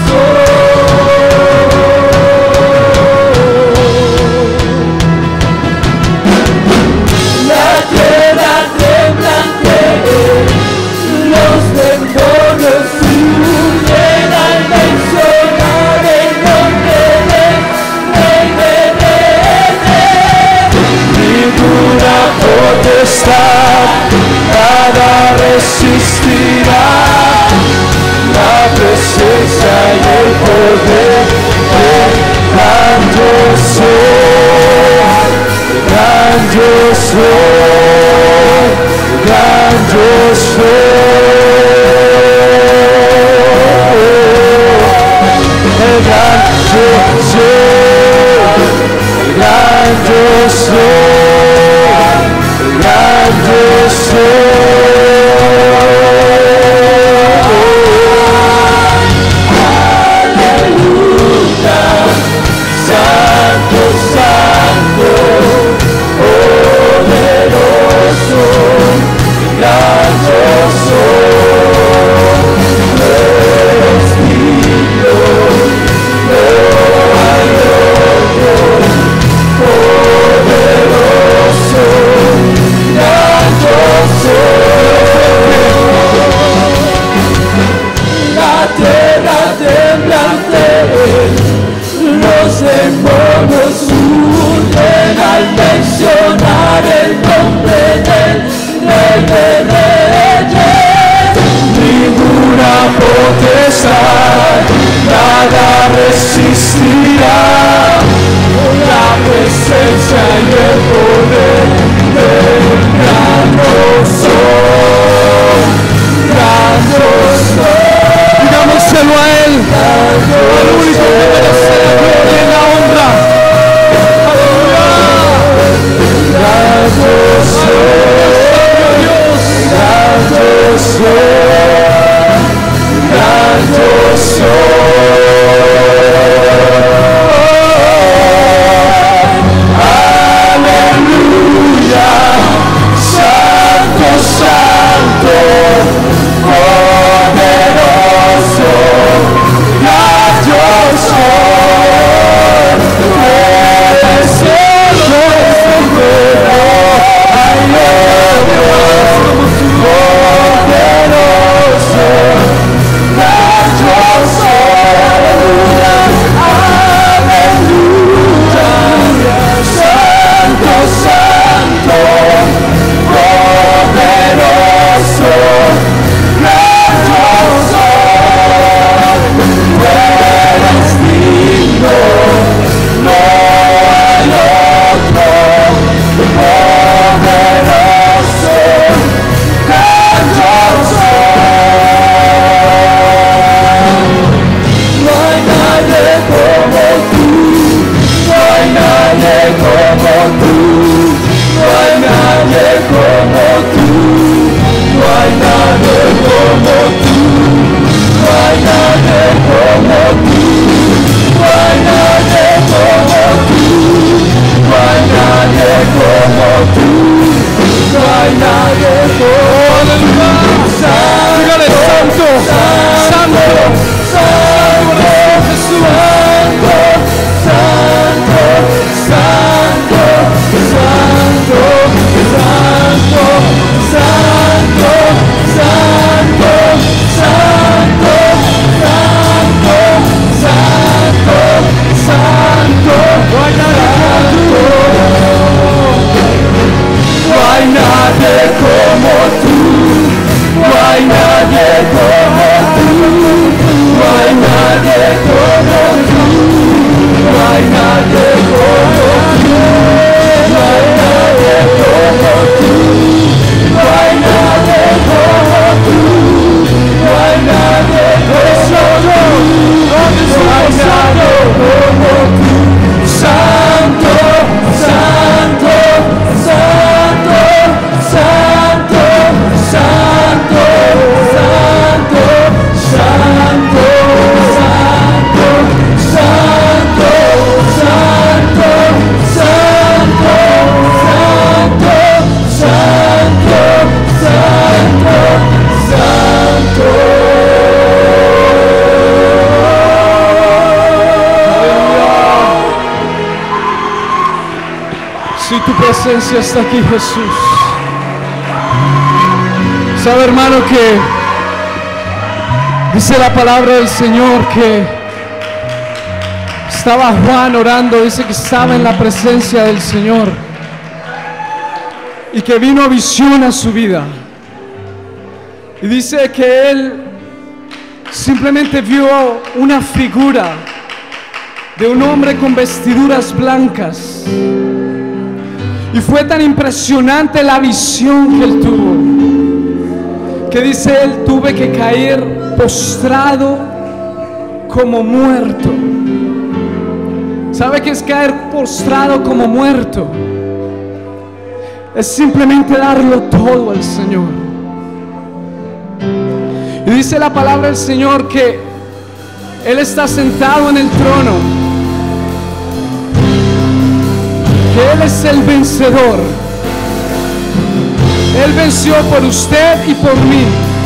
soy. La tierra temblante, los demonios huyen al mencionar el nombre del Rey de Reyes. Ninguna potestad, nada resistirá la presencia y el poder del gran yo soy. Gran yo soy, gran yo soy. El gran yo soy, el gran yo soy, el gran yo soy. Aleluya, Santo, Santo, poderoso, gran yo soy. Eres digno, no hay otro. Poderoso, gran yo soy. La tierra temblante, los demonios huyen al mencionar el nombre del Rey de Reyes. Ninguna potestad, nada resistirá la presencia y el poder del gran yo soy. Gran yo soy. Digámoselo a Él, al único que merece la gloria y la honra. Gran yo soy, gran yo soy, gran yo soy. Aleluya. presencia está aquí, Jesús. ¿Sabe, hermano, que dice la palabra del Señor que estaba Juan orando? Dice que estaba en la presencia del Señor y que vino visión a su vida. Y dice que él simplemente vio una figura de un hombre con vestiduras blancas. Y fue tan impresionante la visión que él tuvo, que dice él: tuve que caer postrado como muerto. ¿Sabe qué es caer postrado como muerto? Es simplemente darlo todo al Señor. Y dice la palabra del Señor que Él está sentado en el trono, que Él es el vencedor. Él venció por usted y por mí.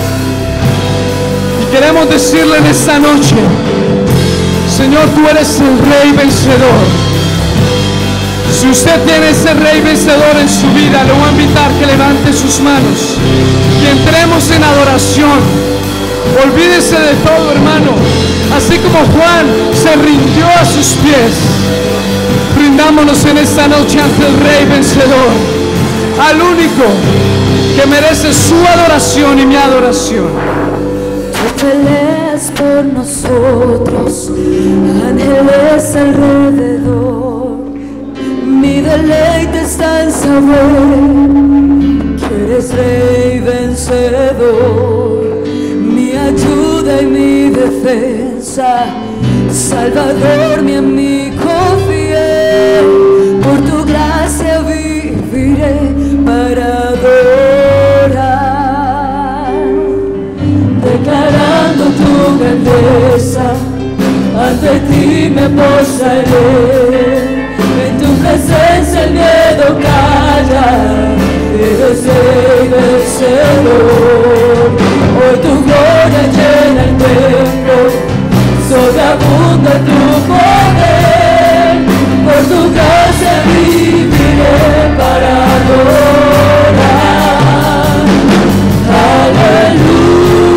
Y queremos decirle en esta noche: Señor, tú eres el Rey vencedor. Si usted tiene ese Rey vencedor en su vida, le voy a invitar que levante sus manos y entremos en adoración. Olvídese de todo, hermano. Así como Juan se rindió a sus pies, rindámonos en esta noche ante el Rey vencedor, al único que merece su adoración y mi adoración. Tú peleas por nosotros, ángeles alrededor. Mi deleite está en saber que eres Rey vencedor, mi ayuda y mi defensa, Salvador, mi amigo fiel. Por tu gracia viviré para adorar, declarando tu grandeza, ante ti me postraré. En tu presencia el miedo calla, eres Rey vencedor. Hoy tu gloria llena el templo, sobreabunda tu poder. Por tu gracia viviré para adorar. Aleluya.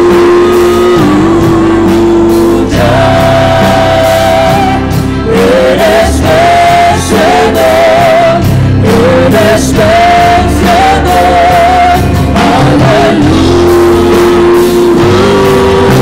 Eres vencedor, eres vencedor. Aleluya.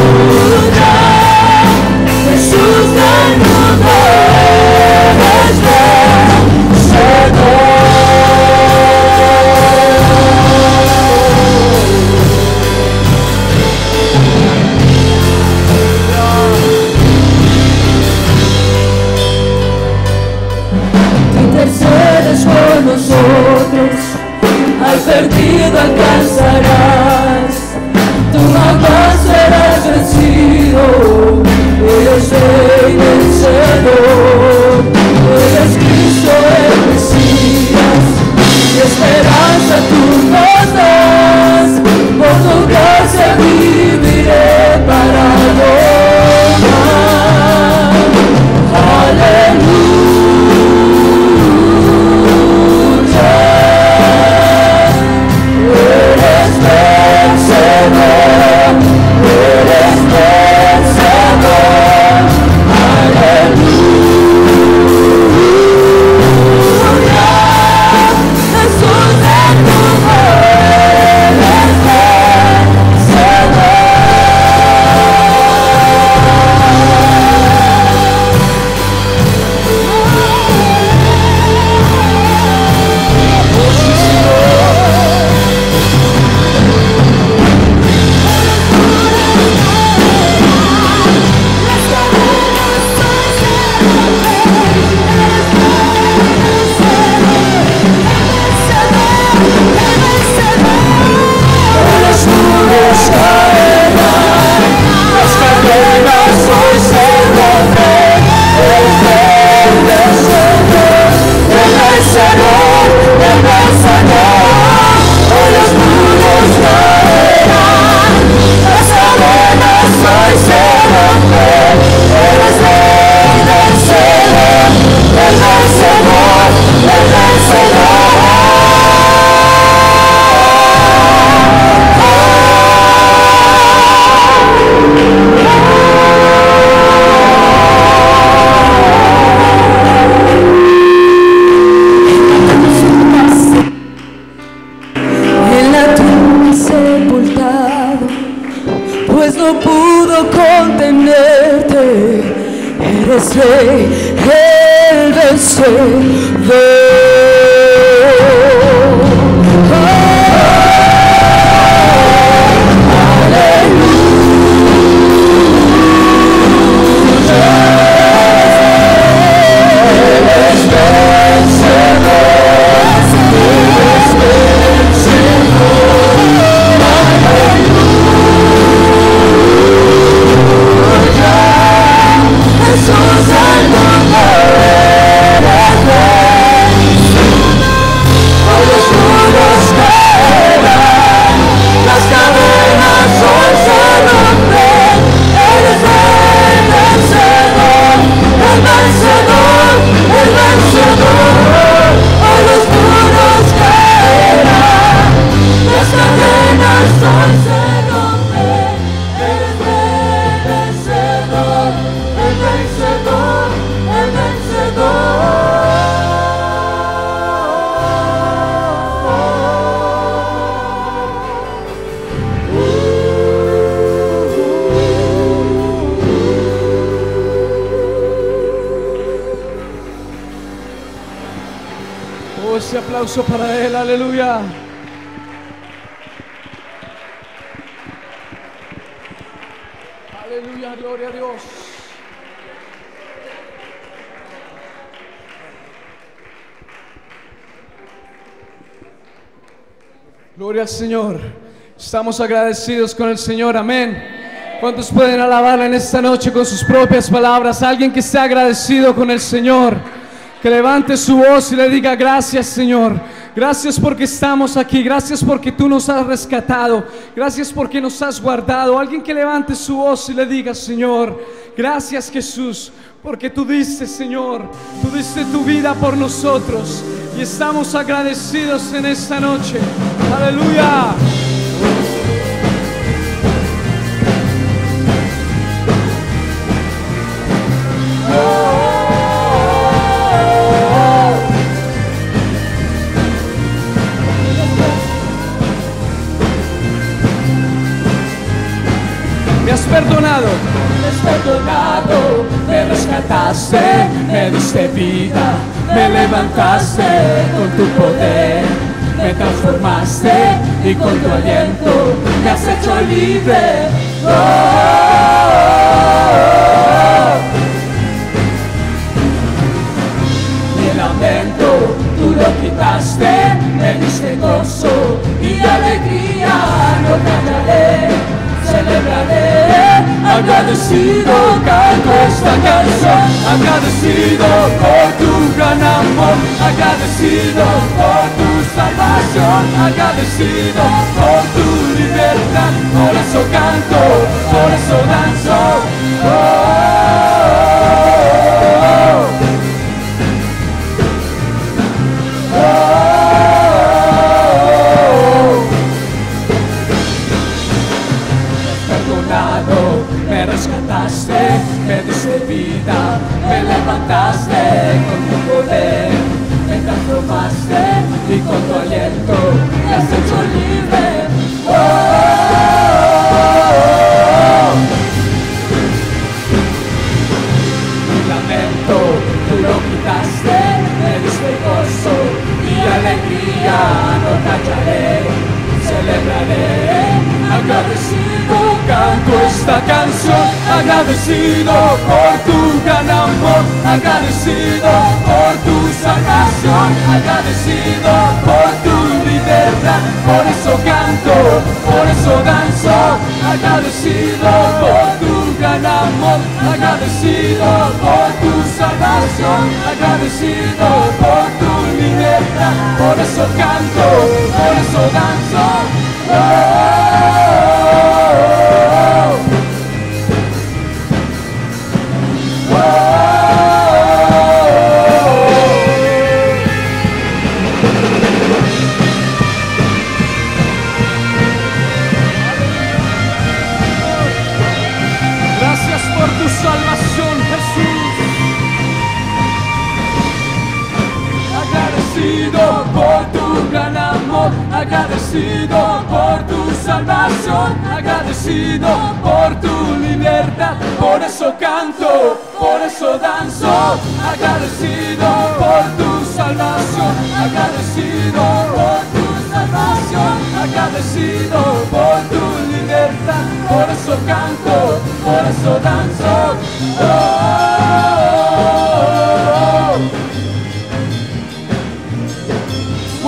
pudo contenerte. Eres rey, el vencedor. Ese aplauso para Él, aleluya. Aleluya, gloria a Dios. Gloria al Señor. Estamos agradecidos con el Señor, amén. ¿Cuántos pueden alabarle en esta noche con sus propias palabras? Alguien que esté agradecido con el Señor, que levante su voz y le diga: gracias, Señor. Gracias porque estamos aquí. Gracias porque tú nos has rescatado. Gracias porque nos has guardado. Alguien que levante su voz y le diga: Señor, gracias, Jesús, porque tú diste, Señor, tú diste tu vida por nosotros. Y estamos agradecidos en esta noche. Aleluya. Me has perdonado, me rescataste, me diste vida, me levantaste con tu poder, me transformaste y con tu aliento me has hecho libre. Oh, oh, oh. Mi lamento tú lo quitaste, me diste gozo y alegría, no callaré, celebraré, agradecido canto esta canción, agradecido por tu gran amor, agradecido por tu salvación, agradecido por tu libertad, por eso canto, por eso danzo. Oh, oh, oh, oh, oh. Me rescataste, me diste vida, me levantaste con tu poder, me transformaste y con tu aliento me has hecho libre. Oh, oh, oh. Mi lamento tú lo quitaste, me diste gozo y alegría, no callaré, celebraré, agradecido canto esta canción, agradecido por tu gran amor, agradecido por tu salvación, agradecido por tu libertad, por eso canto, por eso danzo, agradecido por tu gran amor, agradecido por tu salvación, agradecido por tu libertad, por eso canto, por eso danzo. Oh, oh, oh, oh, oh. Gracias por tu salvación, Jesús. Agradecido por tu gran amor, agradecido por tu salvación, agradecido por tu libertad. Por eso canto, por eso danzo, agradecido por tu salvación, agradecido por tu salvación, agradecido por tu libertad. Por eso canto, por eso danzo. Oh, oh, oh, oh.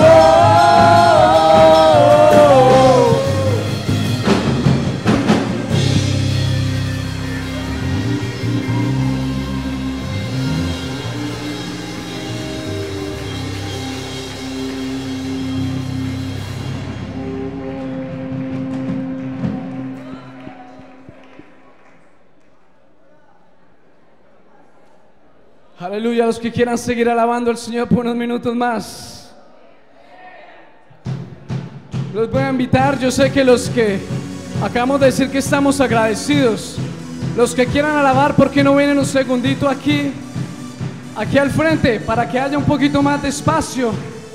Aleluya, los que quieran seguir alabando al Señor por unos minutos más. Los voy a invitar, yo sé que los que acabamos de decir que estamos agradecidos, los que quieran alabar, ¿por qué no vienen un segundito aquí al frente para que haya un poquito más de espacio?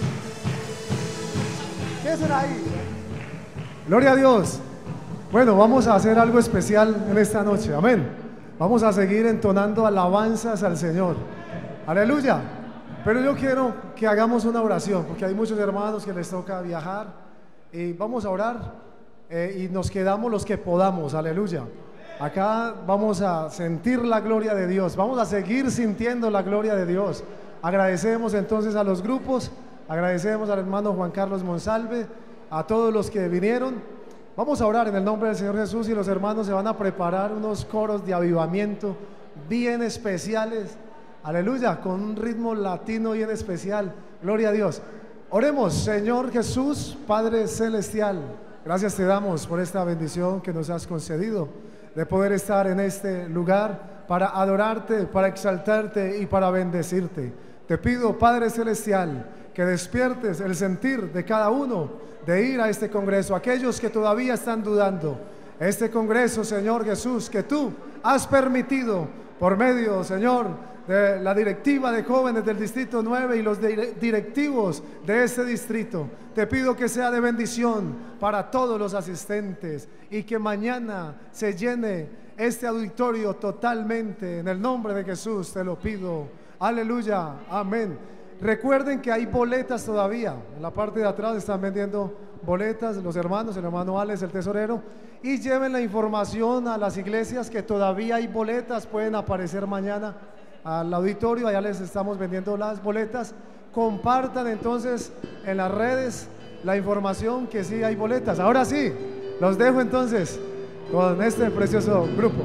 ¿Qué será ahí? Gloria a Dios. Bueno, vamos a hacer algo especial en esta noche, amén. Vamos a seguir entonando alabanzas al Señor. Aleluya. Pero yo quiero que hagamos una oración, porque hay muchos hermanos que les toca viajar. Y vamos a orar y nos quedamos los que podamos. Aleluya. Acá vamos a sentir la gloria de Dios. Vamos a seguir sintiendo la gloria de Dios. Agradecemos entonces a los grupos. Agradecemos al hermano Juan Carlos Monsalve, a todos los que vinieron. Vamos a orar en el nombre del Señor Jesús y los hermanos se van a preparar unos coros de avivamiento bien especiales. Aleluya, con un ritmo latino bien especial. Gloria a Dios. Oremos. Señor Jesús, Padre Celestial, gracias te damos por esta bendición que nos has concedido de poder estar en este lugar para adorarte, para exaltarte y para bendecirte. Te pido, Padre Celestial, que despiertes el sentir de cada uno de ir a este congreso, aquellos que todavía están dudando. Este congreso, Señor Jesús, que tú has permitido por medio, Señor, de la directiva de jóvenes del Distrito 9 y los directivos de este distrito. Te pido que sea de bendición para todos los asistentes y que mañana se llene este auditorio totalmente. En el nombre de Jesús te lo pido. Aleluya, amén. Recuerden que hay boletas todavía. En la parte de atrás están vendiendo boletas los hermanos, el hermano Alex, el tesorero. Y lleven la información a las iglesias que todavía hay boletas. Pueden aparecer mañana al auditorio, allá les estamos vendiendo las boletas. Compartan entonces en las redes la información que sí hay boletas. Ahora sí, los dejo entonces con este precioso grupo.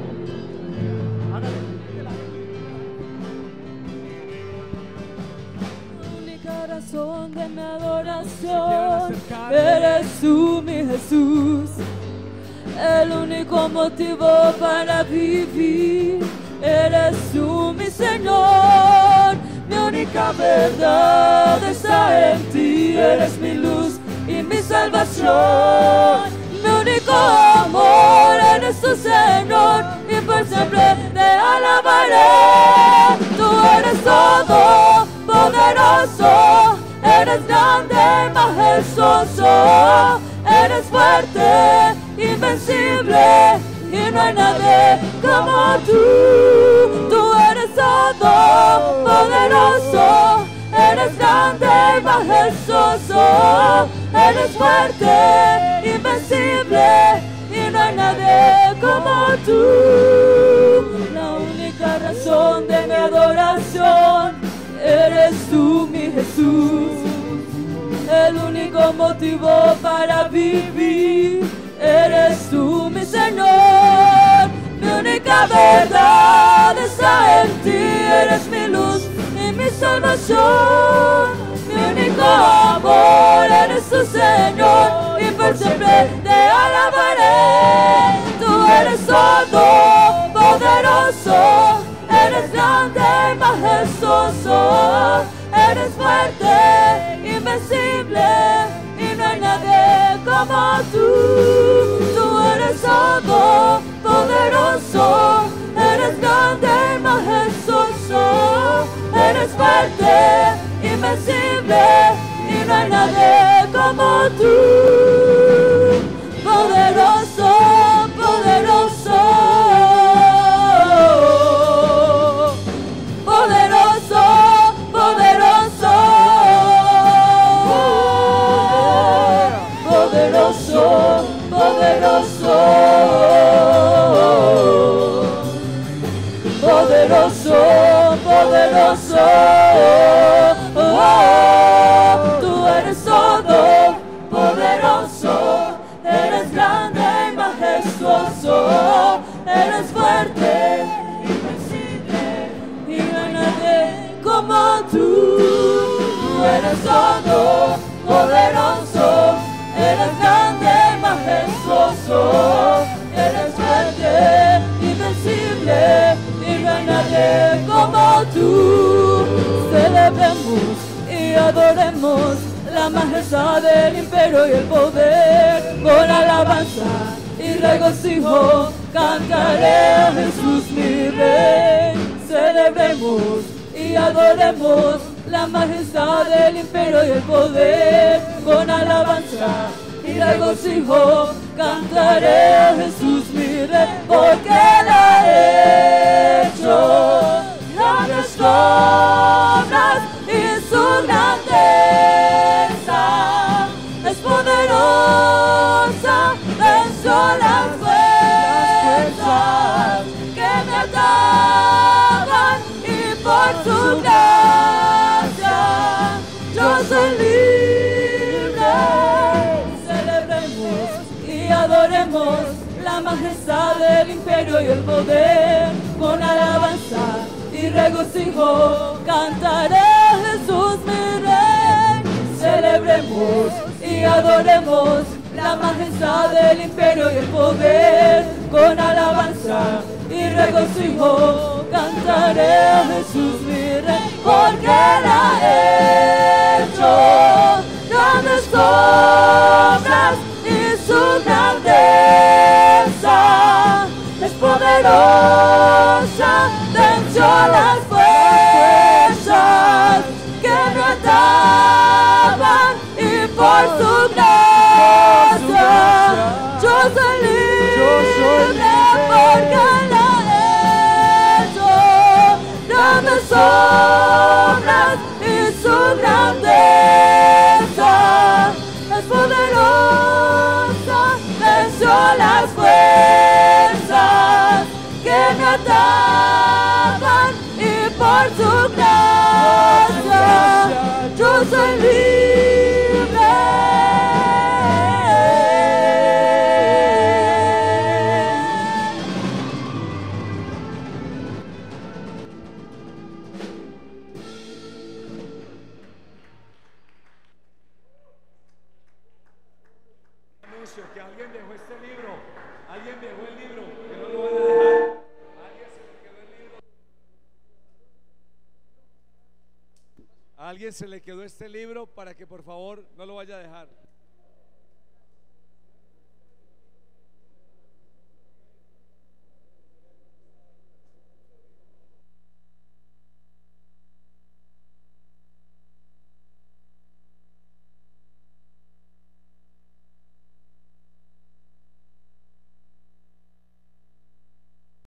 La única razón de mi adoración eres tú, mi Jesús. El único motivo para vivir eres tú, mi Señor. Mi única verdad está en ti. Eres mi luz y mi salvación. Mi único amor eres tu Señor, y por siempre te alabaré. Tú eres todo poderoso, eres grande, majestuoso, eres fuerte, invencible, y no hay nadie como tú. Tú eres todo poderoso, eres grande y majestuoso, eres fuerte, invencible, y no hay nadie como tú. La única razón de mi adoración eres tú, mi Jesús. El único motivo para vivir eres tú, mi Señor. Mi única verdad está en ti. Eres mi luz y mi salvación. Mi único amor eres tu Señor, y por siempre te alabaré. Tú eres todo poderoso, eres grande y majestuoso, eres fuerte, invencible, y no hay nadie como tú. Tú eres todo poderoso, eres grande y majestuoso, eres fuerte, invencible, y no hay nadie como como tú, poderoso, poderoso, poderoso, poderoso, poderoso, poderoso, poderoso, poderoso. Tú eres todo poderoso, eres grande y majestuoso, eres fuerte, invencible, y no hay nadie como tú. Tú eres todo poderoso, eres grande y majestuoso, eres fuerte, invencible, y no hay nadie como tú. Celebremos y adoremos la majestad del imperio y el poder, con alabanza y regocijo cantaré a Jesús mi Rey. Celebremos y adoremos la majestad del imperio y el poder, con alabanza y regocijo cantaré a Jesús mi Rey, porque Él ha hecho grandes obras y su grandeza es poderosa, venció las fuerzas que me ataban, y por su gracia yo soy libre. Celebremos y adoremos la majestad del imperio y el poder, con alabanza y regocijo cantaré a Jesús mi Rey. Celebremos y adoremos la majestad del imperio y el poder, con alabanza y regocijo cantaré a Jesús mi Rey, porque Él ha hecho grandes obras y su grandeza es poderosa, venció las fuerzas que me ataban, y por su gracia yo soy libre, porque Él ha hecho grandes obras y su grandeza es poderosa, venció las fuerzas que me ataban, y por su gracia yo soy libre. Anuncio que alguien dejó este libro, alguien dejó el libro, que no lo vaya a dejar. A alguien se le quedó este libro para que por favor no lo vaya a dejar.